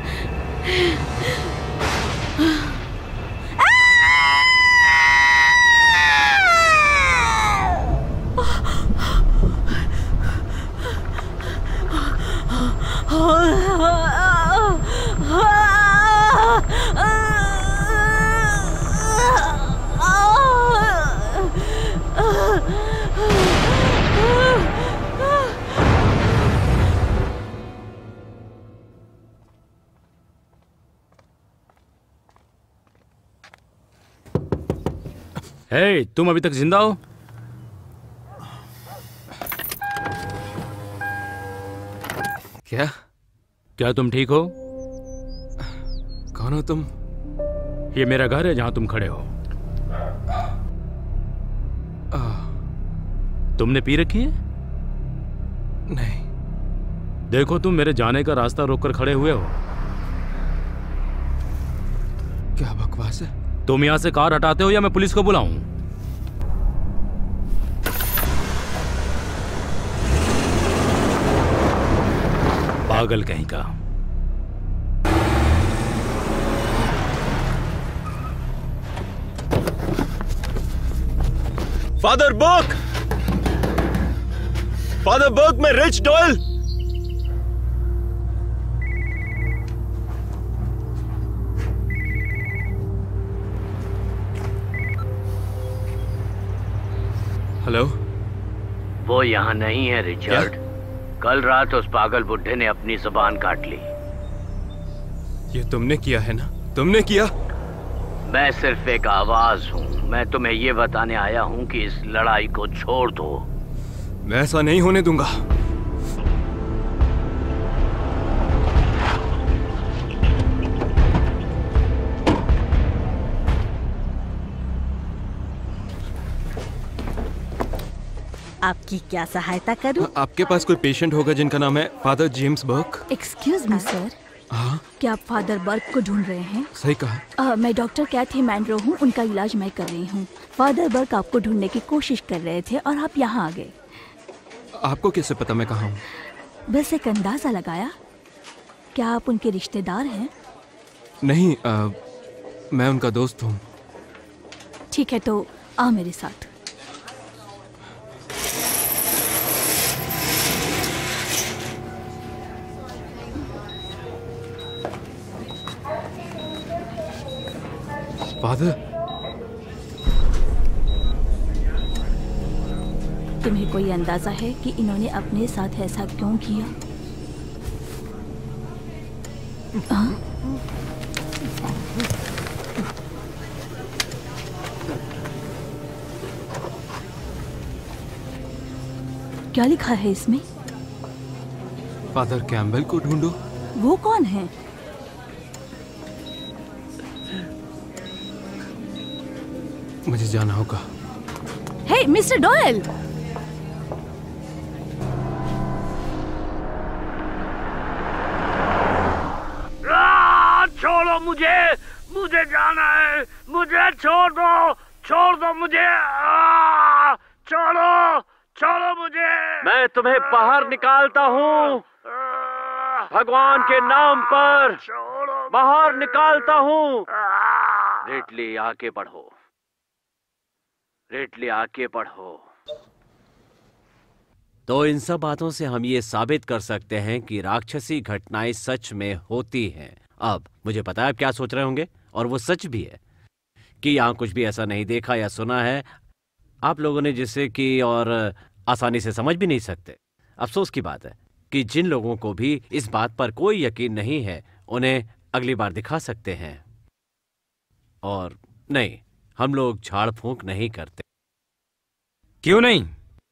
हे, तुम अभी तक जिंदा हो? क्या तुम ठीक हो? कौन हो तुम? ये मेरा घर है जहां तुम खड़े हो। तुमने पी रखी है? नहीं। देखो, तुम मेरे जाने का रास्ता रोककर खड़े हुए हो। क्या बकवास है? तुम यहां से कार हटाते हो या मैं पुलिस को बुलाऊं? पागल कहीं का। फादर बर्क! फादर बर्क, मैं रिच डॉयल! हेलो? वो यहाँ नहीं है रिचर्ड। कल रात उस पागल बुड्ढे ने अपनी जुबान काट ली। ये तुमने किया है ना? तुमने किया? मैं सिर्फ एक आवाज हूँ। मैं तुम्हें ये बताने आया हूँ कि इस लड़ाई को छोड़ दो। मैं ऐसा नहीं होने दूंगा। आपकी क्या सहायता करूं? आपके पास कोई पेशेंट होगा जिनका नाम है father James Burke? Excuse me sir, हाँ, क्या आप फादर बर्क को ढूंढ रहे हैं? सही कहा। मैं डॉक्टर कैथी मैनरो हूँ, उनका इलाज मैं कर रही हूँ। फादर बर्क आपको ढूंढने की कोशिश कर रहे थे और आप यहाँ आ गए। आपको कैसे पता मैं कहाँ हूँ? बस एक अंदाजा लगाया। क्या आप उनके रिश्तेदार हैं? नहीं, मैं उनका दोस्त हूँ। ठीक है, तो आ मेरे साथ। फादर, तुम्हें कोई अंदाजा है कि इन्होंने अपने साथ ऐसा क्यों किया? क्या लिखा है इसमें? फादर कैम्बल को ढूंढो। वो कौन है? मुझे जाना होगा। Hey mister Doyle! छोड़ो मुझे, मुझे जाना है। मुझे छोड़ दो मुझे। छोड़ो, छोड़ो मुझे। मैं तुम्हें बाहर निकालता हूँ, भगवान के नाम पर बाहर निकालता हूँ। रेटली आगे बढ़ो, रेटली आगे बढ़ो। तो इन सब बातों से हम ये साबित कर सकते हैं कि राक्षसी घटनाएं सच में होती हैं। अब मुझे पता है आप क्या सोच रहे होंगे, और वो सच भी है कि यहाँ कुछ भी ऐसा नहीं देखा या सुना है आप लोगों ने जिसे कि और आसानी से समझ भी नहीं सकते। अफसोस की बात है कि जिन लोगों को भी इस बात पर कोई यकीन नहीं है उन्हें अगली बार दिखा सकते हैं। और नहीं, हम लोग झाड़ फूंक नहीं करते। क्यों नहीं?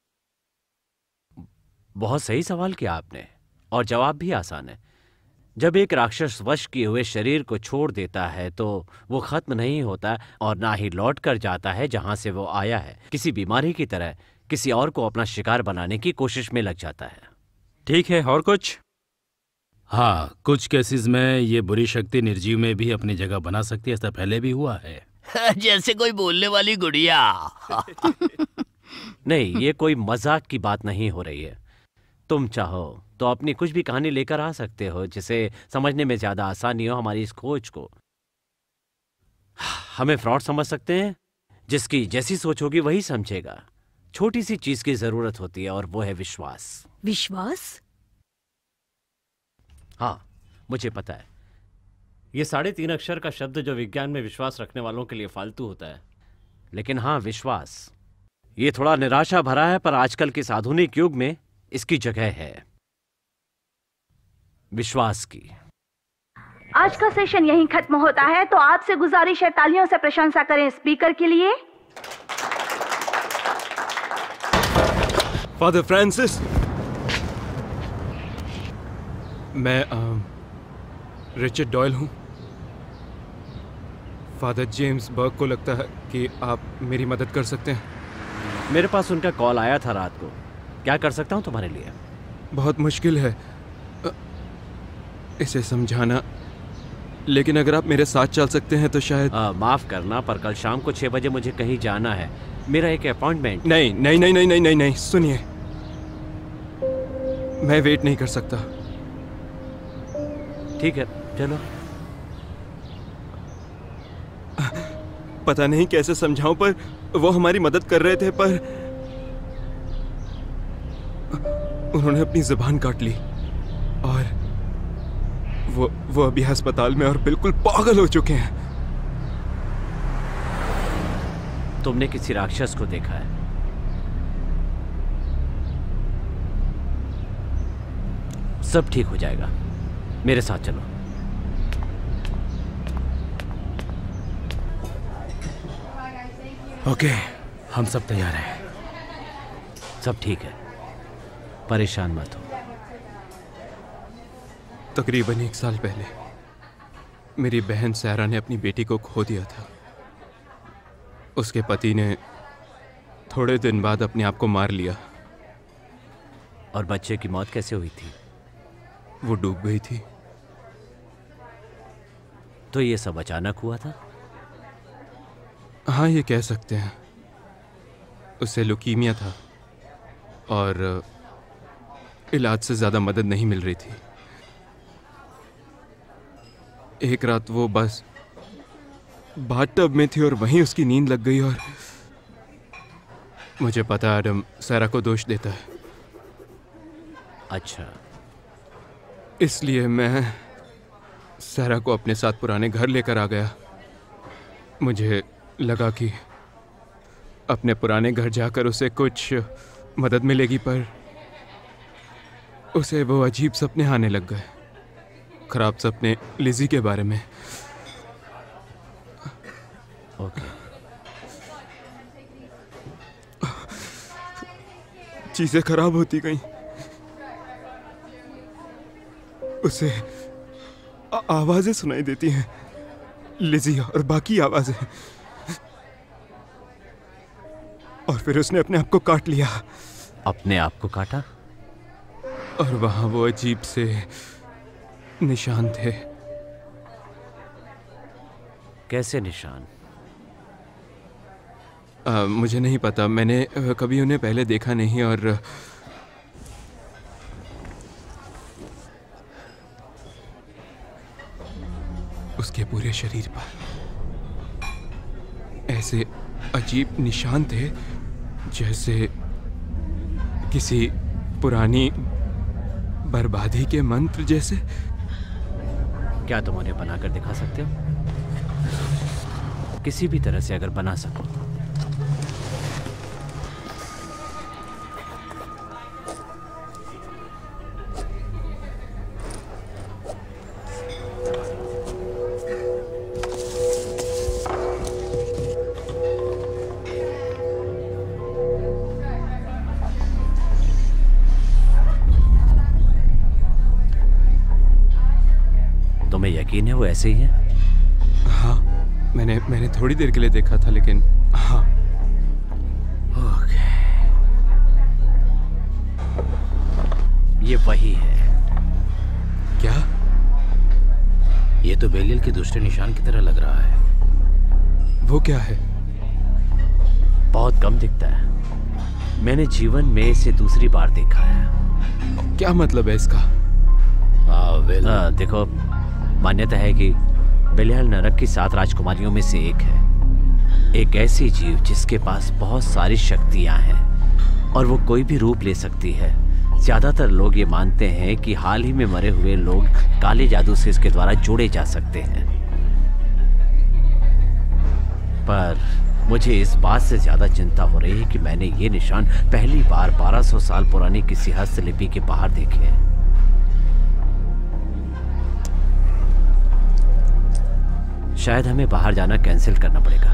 बहुत सही सवाल किया आपने, और जवाब भी आसान है। जब एक राक्षस वश किए हुए शरीर को छोड़ देता है तो वो खत्म नहीं होता और ना ही लौट कर जाता है जहां से वो आया है। किसी बीमारी की तरह किसी और को अपना शिकार बनाने की कोशिश में लग जाता है। ठीक है, और कुछ? हाँ, कुछ केसेस में ये बुरी शक्ति निर्जीव में भी अपनी जगह बना सकती है। ऐसा पहले भी हुआ है। जैसे कोई बोलने वाली गुड़िया। नहीं, ये कोई मजाक की बात नहीं हो रही है। तुम चाहो तो अपनी कुछ भी कहानी लेकर आ सकते हो जिसे समझने में ज्यादा आसानी हो हमारी इस खोज को। हमें फ्रॉड समझ सकते हैं, जिसकी जैसी सोच होगी वही समझेगा। छोटी सी चीज की जरूरत होती है और वो है विश्वास। विश्वास? हाँ, मुझे पता है ये 3.5 अक्षर का शब्द जो विज्ञान में विश्वास रखने वालों के लिए फालतू होता है, लेकिन हाँ, विश्वास ये थोड़ा निराशा भरा है, पर आजकल के इस आधुनिक युग में इसकी जगह है विश्वास की। आज का सेशन यहीं खत्म होता है, तो आपसे गुजारिश है तालियों से प्रशंसा करें स्पीकर के लिए। फादर फ्रांसिस, मैं रिचर्ड डॉयल हूँ। फादर जेम्स बर्क को लगता है कि आप मेरी मदद कर सकते हैं। मेरे पास उनका कॉल आया था रात को। क्या कर सकता हूँ तुम्हारे लिए? बहुत मुश्किल है इसे समझाना, लेकिन अगर आप मेरे साथ चल सकते हैं तो शायद। माफ करना, पर कल शाम को 6 बजे मुझे कहीं जाना है, मेरा एक अपॉइंटमेंट। नहीं नहीं नहीं नहीं नहीं नहीं नहीं, सुनिए, मैं वेट नहीं कर सकता। ठीक है, चलो। पता नहीं कैसे समझाऊं, पर वो हमारी मदद कर रहे थे, पर उन्होंने अपनी जुबान काट ली और वो अभी अस्पताल में और बिल्कुल पागल हो चुके हैं। तुमने किसी राक्षस को देखा है? सब ठीक हो जाएगा, मेरे साथ चलो। ओके, हम सब तैयार हैं। सब ठीक है, परेशान मत हो। तकरीबन 1 साल पहले मेरी बहन सैरा ने अपनी बेटी को खो दिया था। उसके पति ने थोड़े दिन बाद अपने आप को मार लिया। और बच्चे की मौत कैसे हुई थी? वो डूब गई थी। तो ये सब अचानक हुआ था? हाँ, ये कह सकते हैं। उसे लुकीमिया था और इलाज से ज़्यादा मदद नहीं मिल रही थी। एक रात वो बस बाथटब में थी और वहीं उसकी नींद लग गई। और मुझे पता है एडम सैरा को दोष देता है। अच्छा, इसलिए मैं सैरा को अपने साथ पुराने घर लेकर आ गया। मुझे लगा कि अपने पुराने घर जाकर उसे कुछ मदद मिलेगी, पर उसे वो अजीब सपने आने लग गए। खराब सपने लिज़ी के बारे में। ओके। चीजें खराब होती गईं। उसे आवाजें सुनाई देती हैं, लिज़ी और बाकी आवाजें। और फिर उसने अपने आप को काट लिया। अपने आप को काटा? और वहां वो अजीब से निशान थे। कैसे निशान? मुझे नहीं पता, मैंने कभी उन्हें पहले देखा नहीं। और उसके पूरे शरीर पर ऐसे अजीब निशान थे जैसे किसी पुरानी बर्बादी के मंत्र जैसे। क्या तुम उन्हें बनाकर दिखा सकते हो? किसी भी तरह से अगर बना सको। तुम्हें यकीन है वो ऐसे ही है? हाँ, मैंने थोड़ी देर के लिए देखा था, लेकिन हाँ। ओके, ये वही है। क्या? ये तो बेलियल के दूसरे निशान की तरह लग रहा है। वो क्या है? बहुत कम दिखता है। मैंने जीवन में इसे दूसरी बार देखा है। क्या मतलब है इसका? देखो, मान्यता है कि बेलियल नरक की 7 राजकुमारियों में से एक है। एक ऐसी जीव जिसके पास बहुत सारी शक्तियां हैं और वो कोई भी रूप ले सकती है। ज्यादातर लोग ये मानते हैं कि हाल ही में मरे हुए लोग काले जादू से इसके द्वारा जोड़े जा सकते हैं। पर मुझे इस बात से ज्यादा चिंता हो रही है कि मैंने ये निशान पहली बार 1200 साल पुरानी किसी हस्तलिपि के बाहर देखे हैं। शायद हमें बाहर जाना कैंसिल करना पड़ेगा।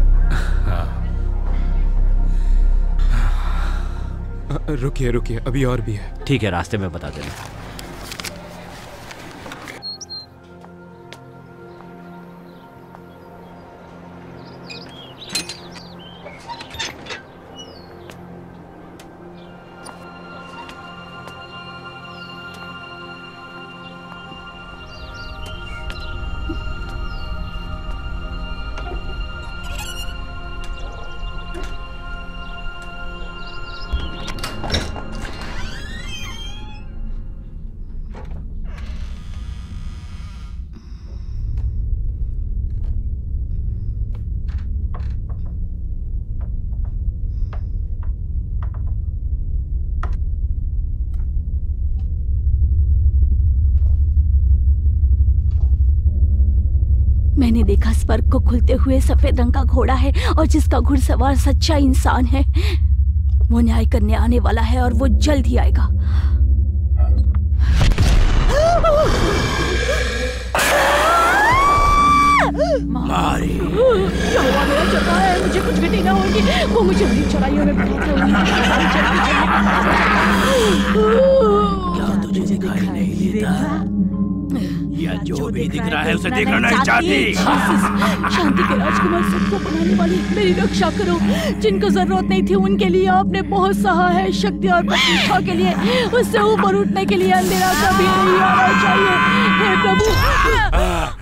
रुकिए, अभी और भी है। ठीक है, रास्ते में बता देना। मैंने देखा स्वर्ग को खुलते हुए सफेद रंग का घोड़ा है और जिसका घुड़सवार सच्चा इंसान है। वो न्याय करने आने वाला है और वो जल्द ही आएगा। मारी क्या हुआ? मेरा चढ़ा है, मुझे कुछ भी ना होगी। वो मुझे हरी चढ़ाइयों में बिठाते होंगे। क्या तुझे दिखाई नहीं देता? या जो भी दिख रहा है उसे देखना नहीं चाहती। शांति के राजकुमार सबको बनाने वाली मेरी रक्षा करो। जिनको जरूरत नहीं थी उनके लिए आपने बहुत सहा है। शक्ति और प्रतिष्ठा के लिए, उससे ऊपर उठने के लिए अंधेरा कभी नहीं आना चाहिए। हे प्रभु।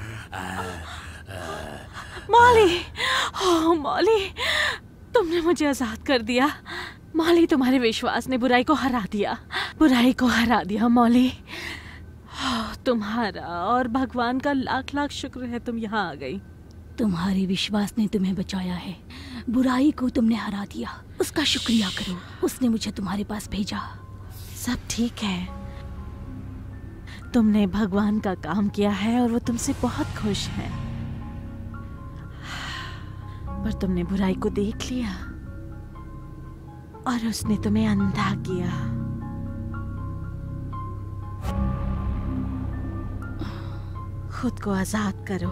मौली, ओह मौली, तुमने मुझे आजाद कर दिया। मौली, तुम्हारे विश्वास ने बुराई को हरा दिया। बुराई को हरा दिया मौली। तुम्हारा और भगवान का लाख लाख शुक्र है तुम यहाँ आ गई। तुम्हारे विश्वास ने तुम्हें बचाया है। बुराई को तुमने हरा दिया, उसका शुक्रिया करो। उसने मुझे तुम्हारे पास भेजा। सब ठीक है। तुमने भगवान का काम किया है और वो तुमसे बहुत खुश है। पर तुमने बुराई को देख लिया और उसने तुम्हें अंधा किया। खुद को आजाद करो।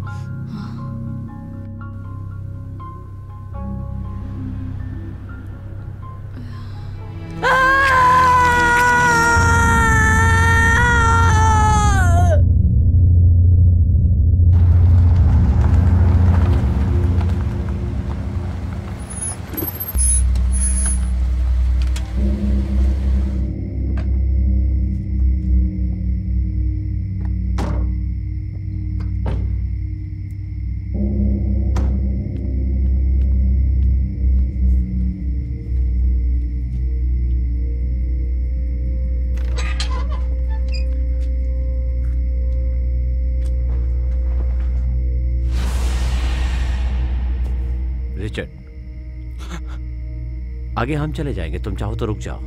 आगे हम चले जाएंगे, तुम चाहो तो रुक जाओ।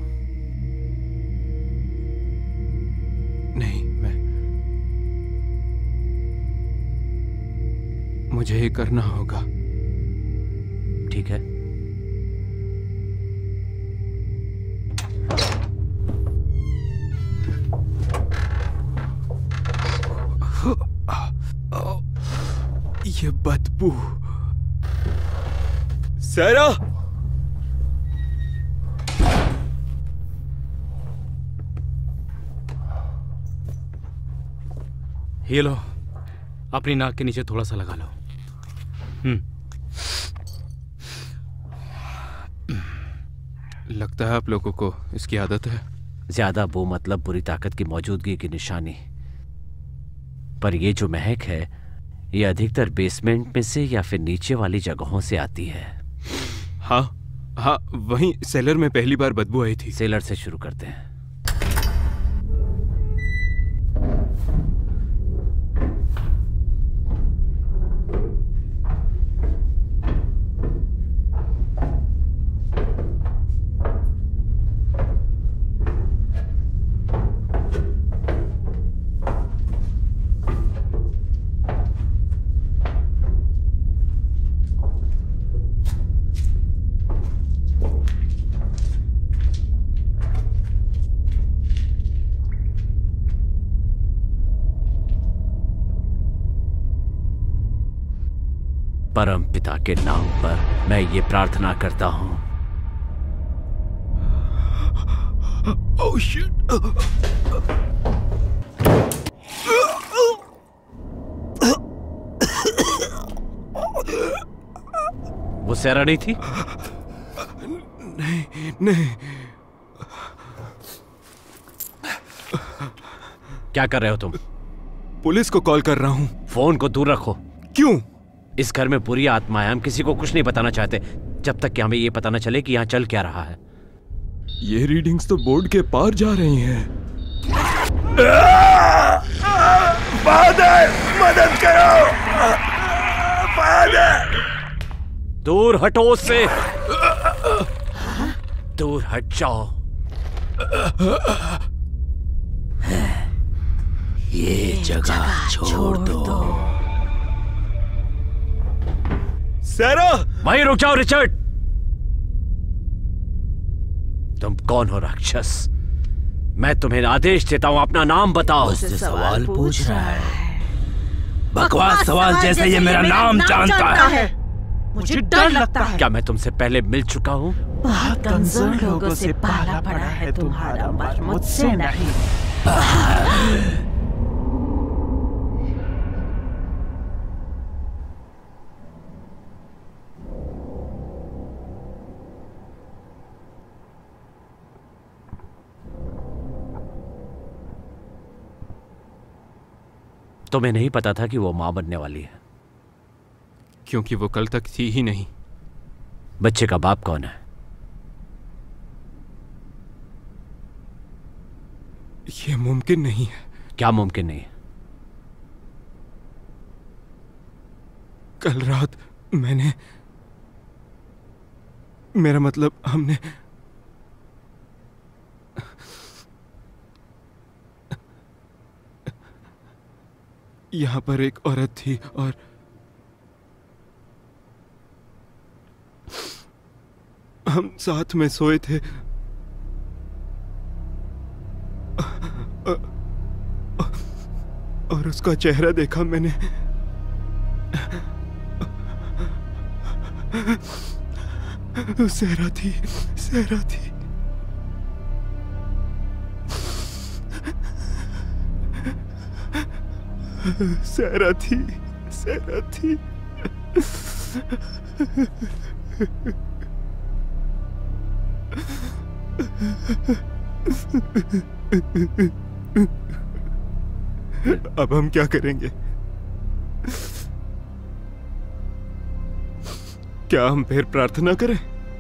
नहीं, मुझे ये करना होगा। ठीक है। ये बदबू। सैरा, ये लो, अपनी नाक के नीचे थोड़ा सा लगा लो। लगता है आप लोगों को इसकी आदत है। ज्यादा वो मतलब बुरी ताकत की मौजूदगी की निशानी। पर ये जो महक है, ये अधिकतर बेसमेंट में से या फिर नीचे वाली जगहों से आती है। हाँ, वहीं सेलर में पहली बार बदबू आई थी। सेलर से शुरू करते हैं। परम पिता के नाम पर मैं ये प्रार्थना करता हूं। Oh shit! वो सैरा नहीं थी? नहीं। क्या कर रहे हो तुम? पुलिस को कॉल कर रहा हूं। फोन को दूर रखो। क्यों? इस घर में बुरी आत्माएं, हम किसी को कुछ नहीं बताना चाहते जब तक कि हमें ये पता न चले कि यहाँ चल क्या रहा है। ये रीडिंग्स तो बोर्ड के पार जा रही हैं। फादर, मदद करो। फादर, दूर हटो उससे। दूर हट जाओ। ये जगह छोड़ दो। सैरा! वहीं रुक जाओ रिचर्ड। तुम कौन हो राक्षस? मैं तुम्हें आदेश देता हूं, अपना नाम बताओ। उससे सवाल पूछ रहा है। बकवास सवाल जैसे ये मेरा नाम जानता है। मुझे डर लगता है। क्या मैं तुमसे पहले मिल चुका हूं? बहुत कमजोर लोगों से पाला पड़ा है तुम्हारा, मत मुझसे नहीं। तुम्हें नहीं पता था कि वो मां बनने वाली है? क्योंकि वो कल तक थी ही नहीं। बच्चे का बाप कौन है? ये मुमकिन नहीं है। क्या मुमकिन नहीं है? कल रात मैंने, मेरा मतलब हमने, यहां पर एक औरत थी और हम साथ में सोए थे। और उसका चेहरा देखा मैंने। सहरा थी, सहरा थी। सहरा थी, सहरा थी। अब हम क्या करेंगे? क्या हम फिर प्रार्थना करें?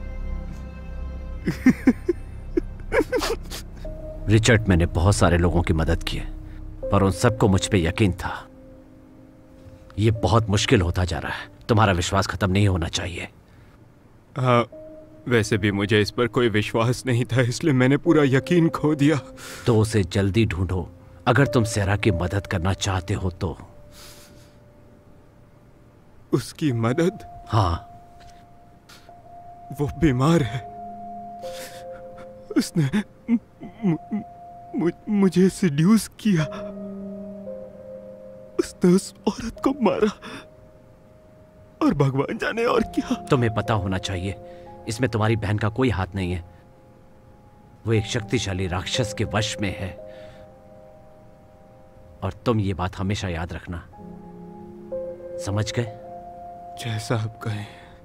रिचर्ड, मैंने बहुत सारे लोगों की मदद की है, पर उन सबको मुझ पे यकीन था। ये बहुत मुश्किल होता जा रहा है। तुम्हारा विश्वास खत्म नहीं होना चाहिए। हाँ, वैसे भी मुझे इस पर कोई विश्वास नहीं था, इसलिए मैंने पूरा यकीन खो दिया। तो उसे जल्दी ढूंढो। अगर तुम सहरा की मदद करना चाहते हो तो। उसकी मदद? हाँ। वो बीमार है। उसने मुझे सेड्यूस किया। उसने उस औरत को मारा। और भगवान जाने और क्या। तुम्हें पता होना चाहिए, इसमें तुम्हारी बहन का कोई हाथ नहीं है। वो एक शक्तिशाली राक्षस के वश में है। और तुम ये बात हमेशा याद रखना, समझ गए? जैसा आप कहें।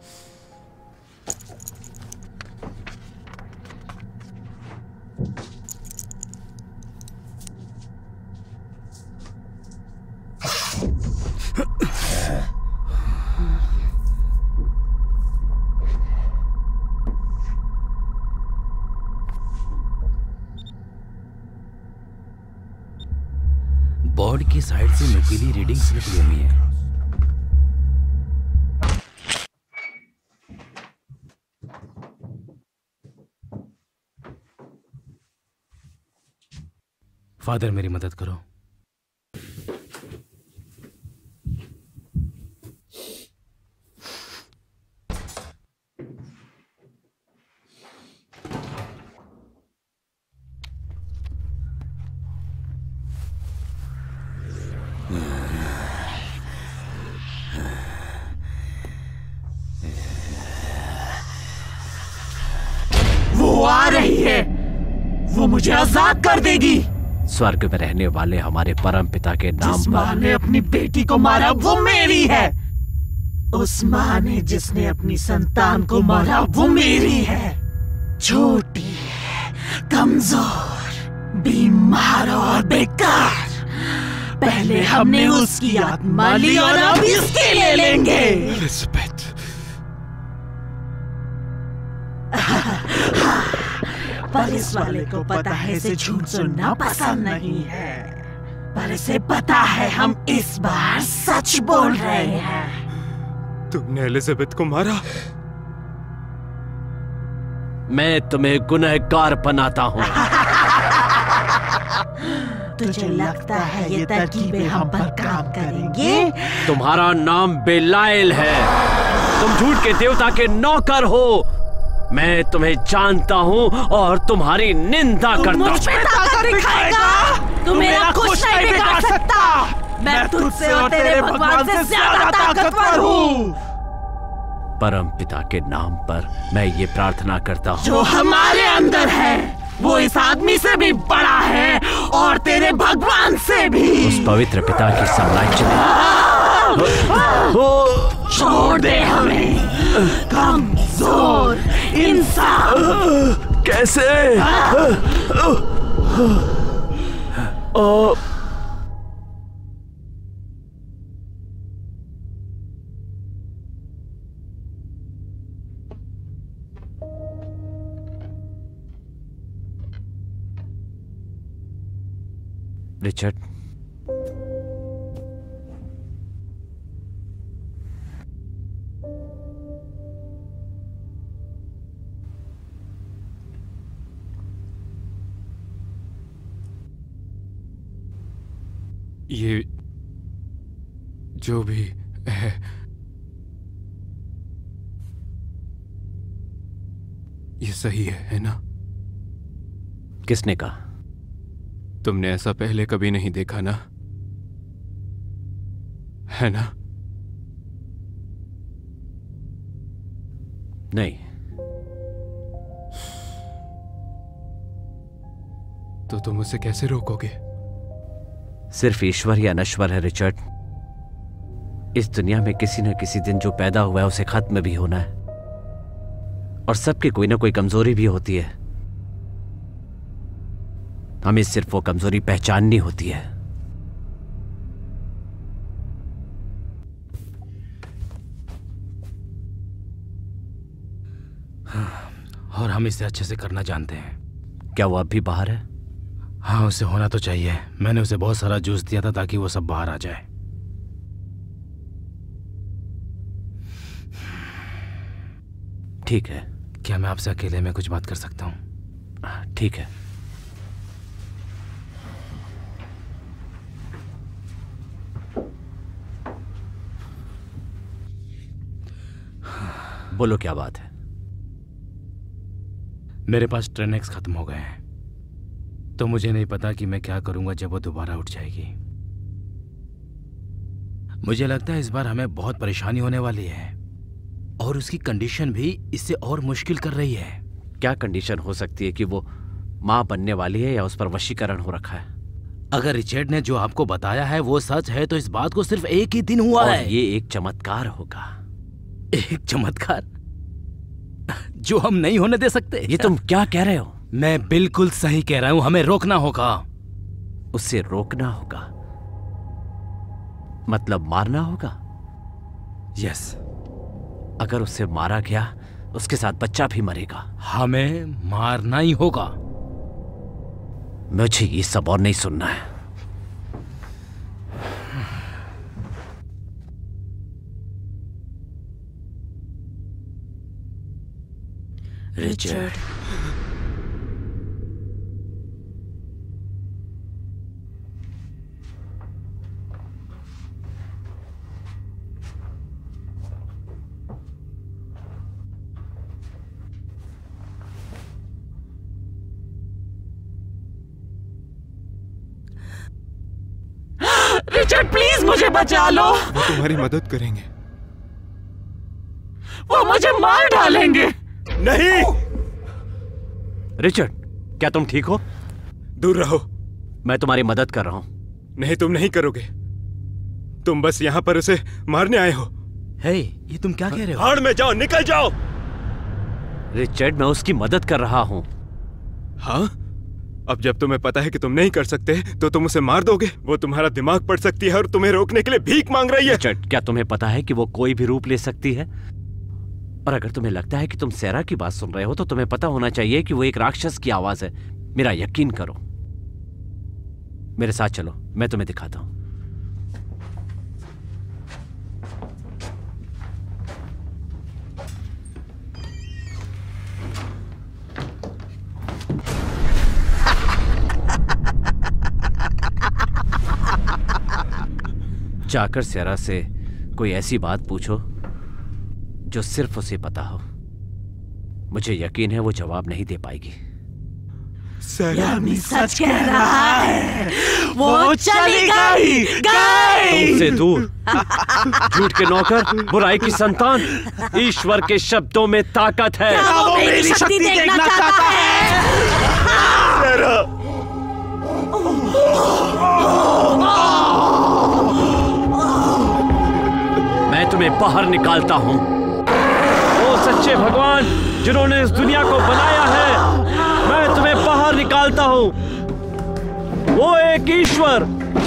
बोर्ड की साइड से नुकीली रीडिंग्स निकली हुई है। फादर, मेरी मदद करो। वो आ रही है। वो मुझे आजाद कर देगी। स्वर्ग में रहने वाले हमारे परम पिता के नाम जिस पर। माँ ने अपनी बेटी को मारा वो मेरी है। उस माँ ने जिसने अपनी संतान को मारा वो मेरी है। छोटी, कमजोर, बीमार और बेकार। पहले हमने उसकी आत्मा ली और अब इसकी ले लेंगे। एलिजाबेथ। पर इस वाले को पता है इसे झूठ सुनना पसंद नहीं है। पर इसे पता है हम इस बार सच बोल रहे हैं। तुमने एलिजाबेथ को मारा? मैं तुम्हें गुनहगार बनाता हूँ। तुझे लगता है ये तरकीबें हम पर काम करेंगे? तुम्हारा नाम बेलाइल है। तुम झूठ के देवता के नौकर हो। मैं तुम्हें जानता हूँ और तुम्हारी निंदा करता हूँ। ताकत दिखाएगा, तू मेरा कुछ नहीं बिगाड़ सकता। मैं तुझसे और तेरे भगवान से ज्यादा ताकतवर हूँ। परम पिता के नाम पर मैं ये प्रार्थना करता हूँ, जो हमारे अंदर है वो इस आदमी से भी बड़ा है और तेरे भगवान से भी। उस पवित्र पिता की साम्राज्य छोड़ दे हमें, कमजोर इंसान। कैसे? रिचर्ड, ये जो भी है, ये सही है ना? किसने कहा? तुमने ऐसा पहले कभी नहीं देखा ना, है ना? नहीं। तो तुम उसे कैसे रोकोगे? सिर्फ ईश्वर या नश्वर है रिचर्ड। इस दुनिया में किसी न किसी दिन जो पैदा हुआ है उसे खत्म भी होना है, और सबकी कोई ना कोई कमजोरी भी होती है। हमें सिर्फ वो कमजोरी पहचाननी होती है। और हम इसे अच्छे से करना जानते हैं। क्या वो अब भी बाहर है? हाँ, उसे होना तो चाहिए। मैंने उसे बहुत सारा जूस दिया था ताकि वो सब बाहर आ जाए। ठीक है। क्या मैं आपसे अकेले में कुछ बात कर सकता हूँ? ठीक है। बोलो, क्या बात है? मेरे पास ट्रेनेक्स खत्म हो गए हैं, तो मुझे नहीं पता कि मैं क्या करूंगा जब वो दोबारा उठ जाएगी। मुझे लगता है इस बार हमें बहुत परेशानी होने वाली है, और उसकी कंडीशन भी इससे और मुश्किल कर रही है। क्या कंडीशन हो सकती है कि वो मां बनने वाली है या उस पर वशीकरण हो रखा है? अगर रिचर्ड ने जो आपको बताया है वो सच है तो इस बात को सिर्फ एक ही दिन हुआ और है। ये एक चमत्कार होगा। एक चमत्कार जो हम नहीं होने दे सकते। ये तुम क्या कह रहे हो? मैं बिल्कुल सही कह रहा हूं। हमें रोकना होगा। उसे रोकना होगा मतलब मारना होगा? यस। अगर उसे मारा गया उसके साथ बच्चा भी मरेगा। हमें मारना ही होगा। मुझे ये सब और नहीं सुनना है। रिचर्ड, रिचर्ड प्लीज मुझे बचा लो। वो तुम्हारी मदद करेंगे। वो मुझे मार डालेंगे। नहीं। रिचर्ड, क्या तुम ठीक हो? दूर रहो। मैं तुम्हारी मदद कर रहा हूं। नहीं, तुम नहीं करोगे। तुम बस यहाँ पर उसे मारने आए हो। हे, ये तुम क्या कह रहे हो? भाड़ में जाओ, निकल जाओ। रिचर्ड, मैं उसकी मदद कर रहा हूं। हाँ? अब जब तुम्हें पता है कि तुम नहीं कर सकते तो तुम उसे मार दोगे? वो तुम्हारा दिमाग पढ़ सकती है और तुम्हें रोकने के लिए भीख मांग रही है। रिचर्ड, क्या तुम्हें पता है कि वो कोई भी रूप ले सकती है? और अगर तुम्हें लगता है कि तुम सेरा की बात सुन रहे हो तो तुम्हें पता होना चाहिए कि वो एक राक्षस की आवाज है। मेरा यकीन करो। मेरे साथ चलो, मैं तुम्हें दिखाता हूं। जाकर सेरा से कोई ऐसी बात पूछो जो सिर्फ उसे पता हो। मुझे यकीन है वो जवाब नहीं दे पाएगी। यामी सच कह रहा है, वो चली गई। तुमसे दूर झूठ के नौकर, बुराई की संतान। ईश्वर के शब्दों में ताकत है। वो मेरी शक्ति देखना चाहता है। मैं तुम्हें बाहर निकालता हूं। ओ सच्चे भगवान जिन्होंने इस दुनिया को बनाया है, मैं तुम्हें बाहर निकालता हूं। वो एक ईश्वर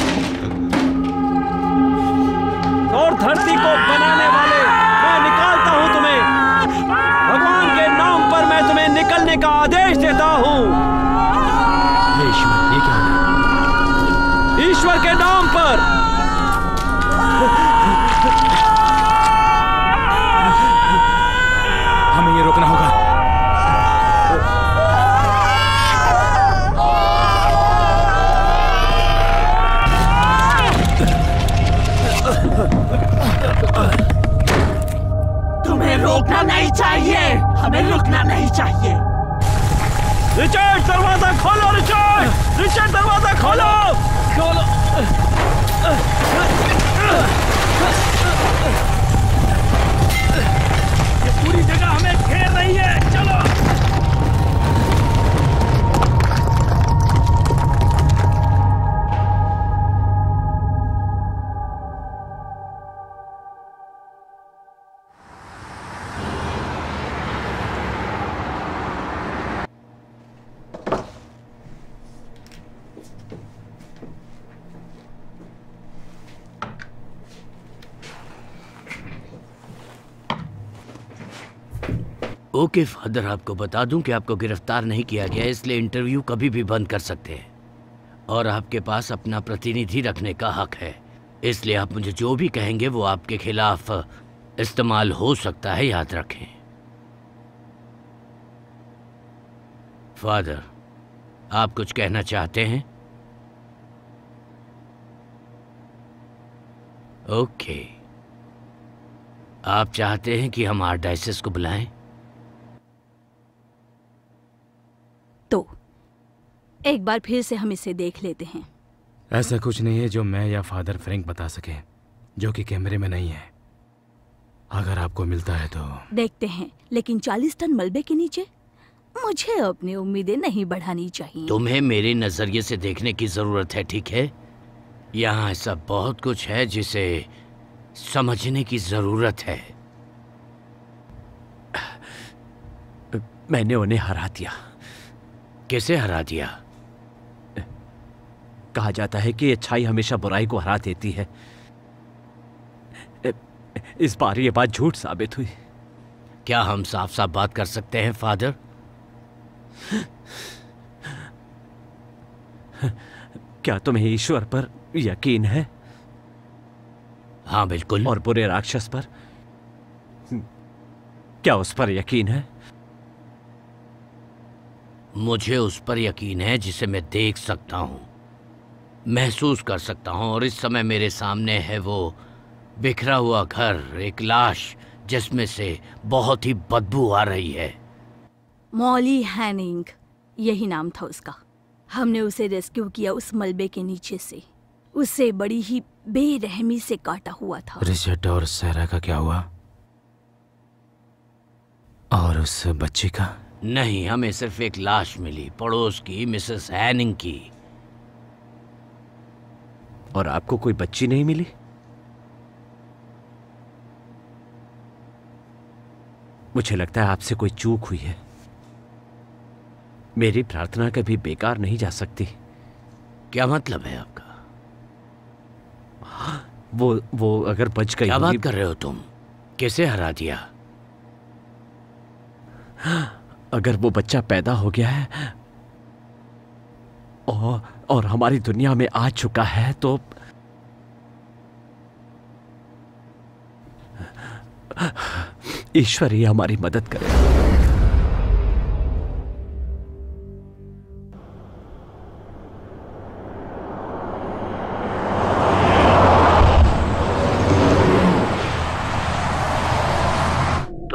और धरती को बनाने वाले, मैं निकालता हूं तुम्हें। भगवान के नाम पर मैं तुम्हें निकलने का आदेश देता हूं। ईश्वर, ये क्या है? ईश्वर के नाम पर। हमें ये रोकना होगा। तुम्हें रोकना नहीं चाहिए, हमें रुकना नहीं चाहिए। रिचर्ड दरवाजा खोलो। रिचर्ड दरवाजा खोलो। ये पूरी जगह हमें घेर रही है। चलो। ओके फादर, आपको बता दूं कि आपको गिरफ्तार नहीं किया गया, इसलिए इंटरव्यू कभी भी बंद कर सकते हैं और आपके पास अपना प्रतिनिधि रखने का हक है। इसलिए आप मुझे जो भी कहेंगे वो आपके खिलाफ इस्तेमाल हो सकता है, याद रखें। फादर, आप कुछ कहना चाहते हैं? ओके, आप चाहते हैं कि हम आर्चडायसिस को बुलाएं? तो एक बार फिर से हम इसे देख लेते हैं। ऐसा कुछ नहीं है जो मैं या फादर फ्रैंक बता सके, जो कि कैमरे में नहीं है। अगर आपको मिलता है तो देखते हैं, लेकिन 40 टन मलबे के नीचे मुझे अपनी उम्मीदें नहीं बढ़ानी चाहिए। तुम्हें मेरे नजरिए से देखने की जरूरत है, ठीक है? यहाँ ऐसा बहुत कुछ है जिसे समझने की जरूरत है। मैंने उन्हें हरा दिया। कैसे हरा दिया? कहा जाता है कि अच्छाई हमेशा बुराई को हरा देती है। इस बार ये बात झूठ साबित हुई। क्या हम साफ साफ बात कर सकते हैं फादर? क्या तुम्हें ईश्वर पर यकीन है? हाँ बिल्कुल। और बुरे राक्षस पर? क्या उस पर यकीन है? मुझे उस पर यकीन है जिसे मैं देख सकता हूँ, महसूस कर सकता हूँ, और इस समय मेरे सामने है वो बिखरा हुआ घर, एक लाश जिसमें से बहुत ही बदबू आ रही है। मॉली हैनिंग, यही नाम था उसका। हमने उसे रेस्क्यू किया उस मलबे के नीचे से। उसे बड़ी ही बेरहमी से काटा हुआ था। रिचर्ड और सैरा का क्या हुआ? और उस बच्ची का? नहीं, हमें सिर्फ एक लाश मिली, पड़ोस की मिसेस हैनिंग की। और आपको कोई बच्ची नहीं मिली? मुझे लगता है आपसे कोई चूक हुई है। मेरी प्रार्थना कभी बेकार नहीं जा सकती। क्या मतलब है आपका? वो अगर बच गई। क्या बात कर रहे हो तुम? कैसे हरा दिया? अगर वो बच्चा पैदा हो गया है और हमारी दुनिया में आ चुका है तो ईश्वर ही हमारी मदद करे।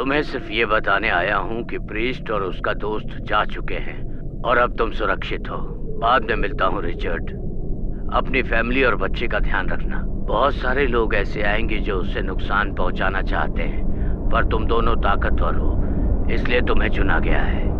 तुम्हें सिर्फ ये बताने आया हूँ कि प्रीस्ट और उसका दोस्त जा चुके हैं और अब तुम सुरक्षित हो। बाद में मिलता हूँ रिचर्ड। अपनी फैमिली और बच्चे का ध्यान रखना। बहुत सारे लोग ऐसे आएंगे जो उसे नुकसान पहुंचाना चाहते हैं, पर तुम दोनों ताकतवर हो, इसलिए तुम्हें चुना गया है।